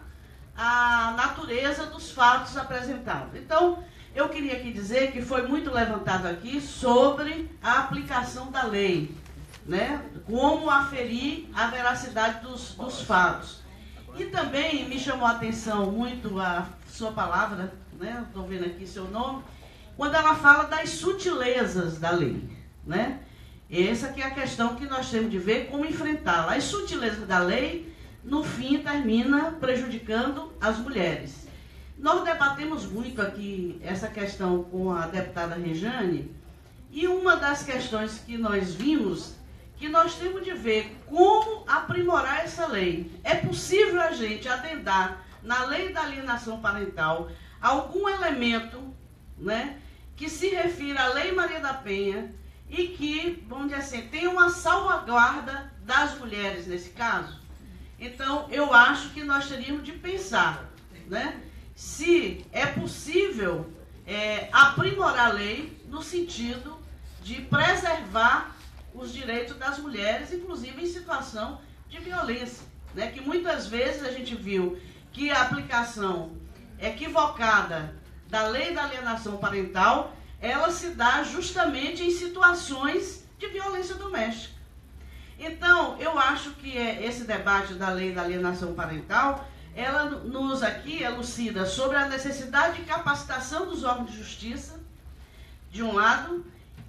a natureza dos fatos apresentados. Então, eu queria aqui dizer que foi muito levantado aqui sobre a aplicação da lei, né? Como aferir a veracidade dos fatos. E também me chamou a atenção muito a sua palavra, né? Estou vendo aqui seu nome, quando ela fala das sutilezas da lei, né? Essa que é a questão que nós temos de ver como enfrentá-la. As sutilezas da lei, no fim, termina prejudicando as mulheres. Nós debatemos muito aqui essa questão com a deputada Rejane, e uma das questões que nós vimos, que nós temos de ver como aprimorar essa lei. É possível a gente adendar na lei da alienação parental algum elemento, né, que se refira à Lei Maria da Penha e que, vamos dizer assim, tem uma salvaguarda das mulheres nesse caso. Então, eu acho que nós teríamos de pensar, né, se é possível aprimorar a lei no sentido de preservar os direitos das mulheres, inclusive em situação de violência, né, que muitas vezes a gente viu que a aplicação equivocada da lei da alienação parental, ela se dá justamente em situações de violência doméstica. Então, eu acho que esse debate da lei da alienação parental, ela nos aqui elucida sobre a necessidade de capacitação dos órgãos de justiça, de um lado,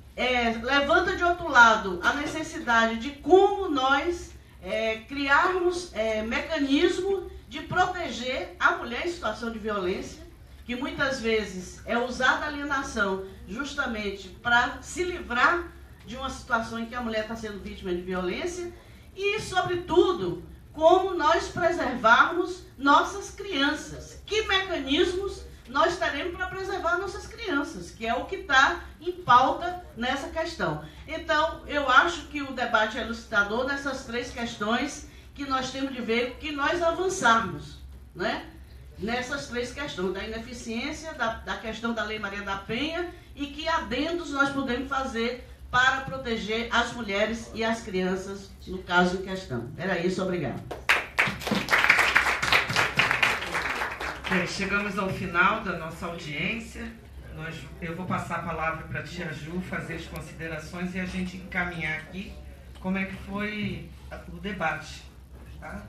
levanta de outro lado a necessidade de como nós criarmos mecanismo de proteger a mulher em situação de violência, que muitas vezes é usada a alienação justamente para se livrar de uma situação em que a mulher está sendo vítima de violência e, sobretudo, como nós preservarmos nossas crianças. Que mecanismos nós teremos para preservar nossas crianças, que é o que está em pauta nessa questão. Então, eu acho que o debate é elucidador nessas 3 questões que nós temos de ver que nós avançarmos, né? Nessas 3 questões, da ineficiência, da questão da Lei Maria da Penha e que adendos nós podemos fazer para proteger as mulheres e as crianças no caso em questão. Era isso, obrigado. Bem, chegamos ao final da nossa audiência. Eu vou passar a palavra para a tia Ju fazer as considerações e a gente encaminhar aqui como é que foi o debate. Tá?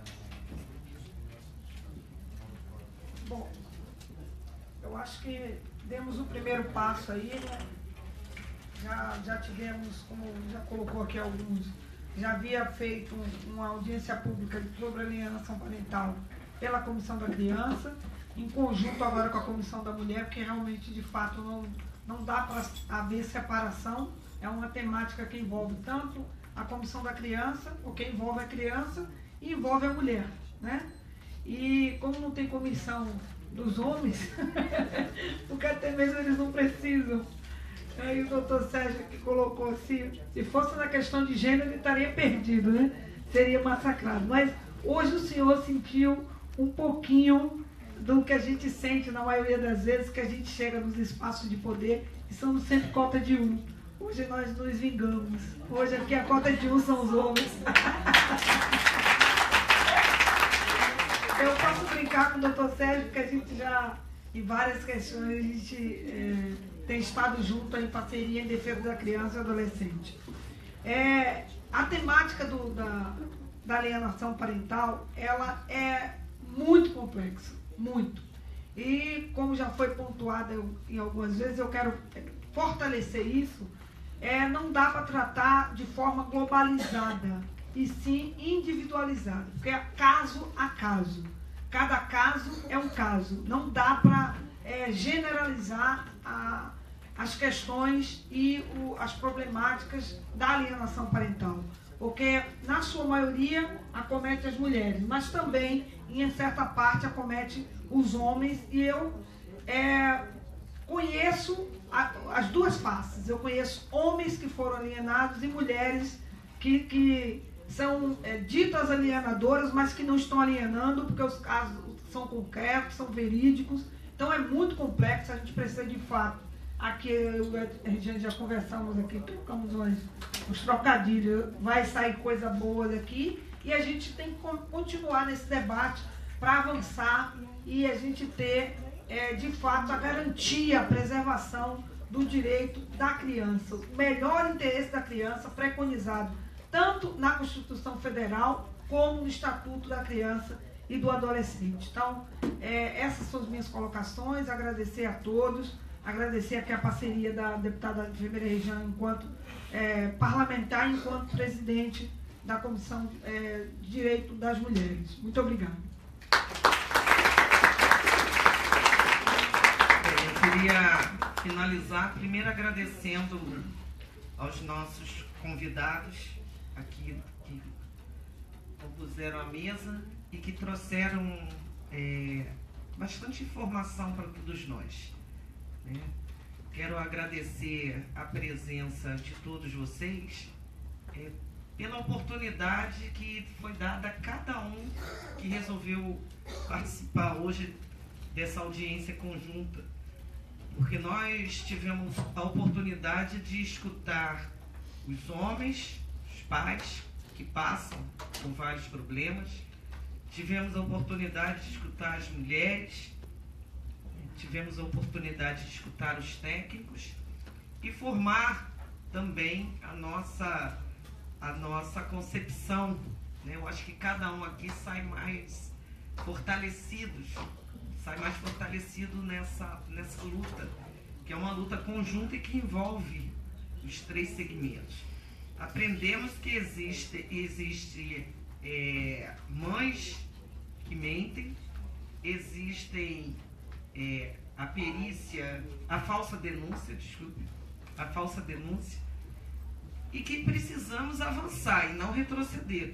Bom, eu acho que demos o primeiro passo aí, né? Já tivemos, como já colocou aqui alguns, já havia feito uma audiência pública sobre alienação parental pela Comissão da Criança, em conjunto agora com a Comissão da Mulher, porque realmente, de fato, não dá para haver separação. É uma temática que envolve tanto a Comissão da Criança, porque envolve a criança e envolve a mulher, né? E como não tem comissão dos homens, porque até mesmo eles não precisam. Aí o doutor Sérgio que colocou assim, se fosse na questão de gênero, ele estaria perdido, né? Seria massacrado. Mas hoje o senhor sentiu um pouquinho do que a gente sente na maioria das vezes que a gente chega nos espaços de poder e somos sempre cota de um. Hoje nós nos vingamos. Hoje aqui a cota de um são os homens. Eu posso brincar com o doutor Sérgio, porque a gente já, em várias questões, a gente tem estado junto em parceria em defesa da criança e adolescente. A temática da alienação parental, ela é muito complexa, muito. E, como já foi pontuado em algumas vezes, eu quero fortalecer isso. Não dá para tratar de forma globalizada, e sim individualizada, porque é caso a caso. Cada caso é um caso. Não dá para generalizar as questões e as problemáticas da alienação parental, porque na sua maioria acomete as mulheres, mas também em certa parte acomete os homens, e eu conheço as duas faces. Eu conheço homens que foram alienados e mulheres que são ditas alienadoras, mas que não estão alienando, porque os casos são concretos, são verídicos. Então é muito complexo, a gente precisa de fato. Aqui a gente já conversamos aqui, trocamos uns trocadilhos, vai sair coisa boa daqui, e a gente tem que continuar nesse debate para avançar e a gente ter, de fato, a garantia, a preservação do direito da criança, o melhor interesse da criança preconizado tanto na Constituição Federal como no Estatuto da Criança e do Adolescente. Então, essas são as minhas colocações, agradecer a todos, agradecer aqui a parceria da deputada de Primeira Região enquanto parlamentar, enquanto presidente da Comissão de Direito das Mulheres. Muito obrigada. Eu queria finalizar primeiro agradecendo aos nossos convidados aqui que compuseram a mesa e que trouxeram bastante informação para todos nós. Quero agradecer a presença de todos vocês pela oportunidade que foi dada a cada um que resolveu participar hoje dessa audiência conjunta, porque nós tivemos a oportunidade de escutar os homens, os pais que passam por vários problemas, tivemos a oportunidade de escutar as mulheres, tivemos a oportunidade de escutar os técnicos e formar também a nossa concepção. Eu acho que cada um aqui sai mais fortalecido nessa luta, que é uma luta conjunta e que envolve os três segmentos. Aprendemos que existe mães que mentem, existem a perícia, a falsa denúncia, e que precisamos avançar e não retroceder.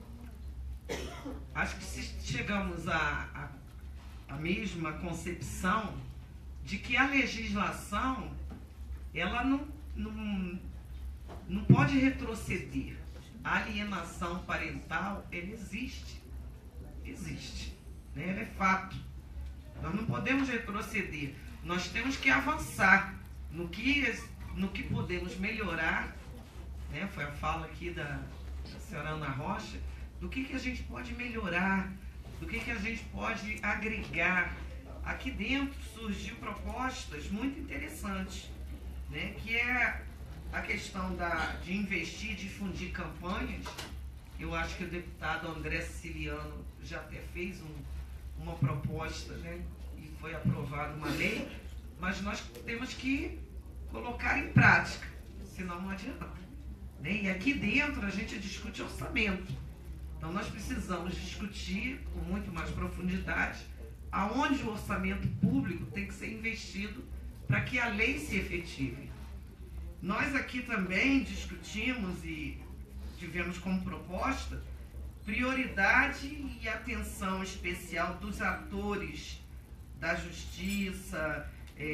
Acho que se chegamos à mesma concepção de que a legislação ela não pode retroceder. A alienação parental, ela existe, né? Ela é fato. Nós não podemos retroceder. Nós temos que avançar no que podemos melhorar, né? Foi a fala aqui da senhora Ana Rocha, do que a gente pode melhorar, do que a gente pode agregar. Aqui dentro surgiu propostas muito interessantes, né? Que é a questão de investir e difundir campanhas, eu acho que o deputado André Siciliano já até fez uma proposta, né, e foi aprovada uma lei, mas nós temos que colocar em prática, senão não adianta. Né? E aqui dentro a gente discute orçamento. Então nós precisamos discutir com muito mais profundidade aonde o orçamento público tem que ser investido para que a lei se efetive. Nós aqui também discutimos e tivemos como proposta prioridade e atenção especial dos atores da justiça,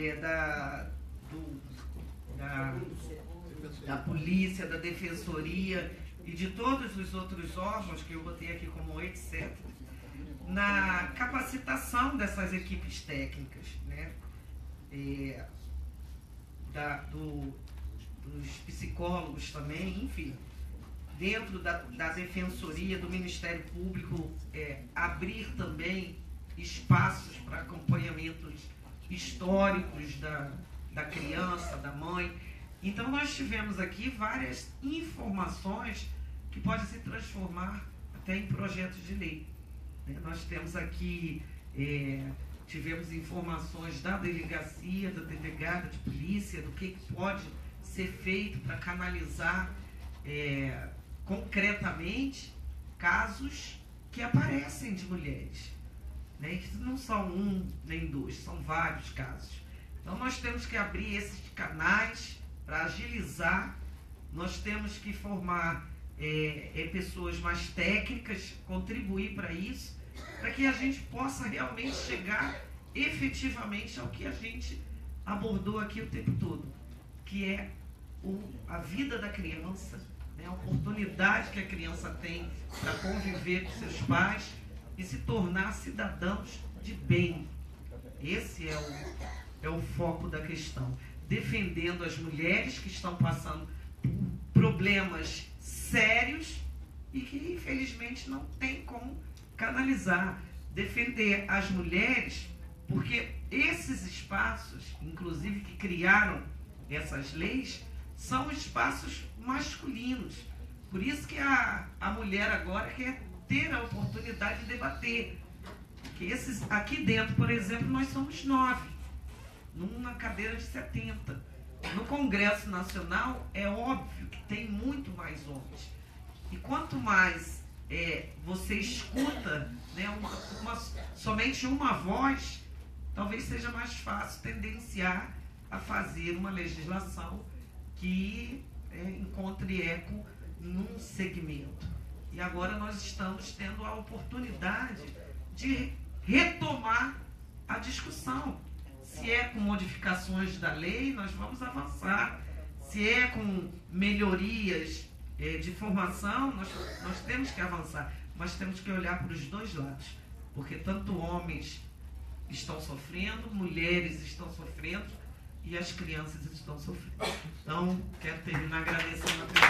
da polícia, da defensoria e de todos os outros órgãos que eu botei aqui como etc., na capacitação dessas equipes técnicas, né? Dos psicólogos também, enfim, dentro da defensoria, do Ministério Público, abrir também espaços para acompanhamentos históricos da criança, da mãe. Então nós tivemos aqui várias informações que podem se transformar até em projetos de lei. Nós temos aqui, tivemos informações da delegacia, da delegada de polícia, do que pode ser feito para canalizar concretamente casos que aparecem de mulheres. Né? Que não são um nem dois, são vários casos. Então nós temos que abrir esses canais para agilizar, nós temos que formar pessoas mais técnicas, contribuir para isso, para que a gente possa realmente chegar efetivamente ao que a gente abordou aqui o tempo todo, que é a vida da criança, né, a oportunidade que a criança tem para conviver com seus pais e se tornar cidadãos de bem. Esse é o foco da questão. Defendendo as mulheres que estão passando por problemas sérios e que, infelizmente, não tem como canalizar. Defender as mulheres, porque esses espaços, inclusive que criaram essas leis, são espaços masculinos. Por isso que a mulher agora quer ter a oportunidade de debater. Que aqui dentro, por exemplo, nós somos 9. Numa cadeira de 70. No Congresso Nacional, é óbvio que tem muito mais homens. E quanto mais você escuta, né, somente uma voz, talvez seja mais fácil tendenciar a fazer uma legislação que encontre eco num segmento. E agora nós estamos tendo a oportunidade de retomar a discussão. Se é com modificações da lei, nós vamos avançar. Se é com melhorias de formação, nós temos que avançar. Mas temos que olhar para os dois lados. Porque tanto homens estão sofrendo, mulheres estão sofrendo e as crianças estão sofrendo. Então, quero terminar agradecendo a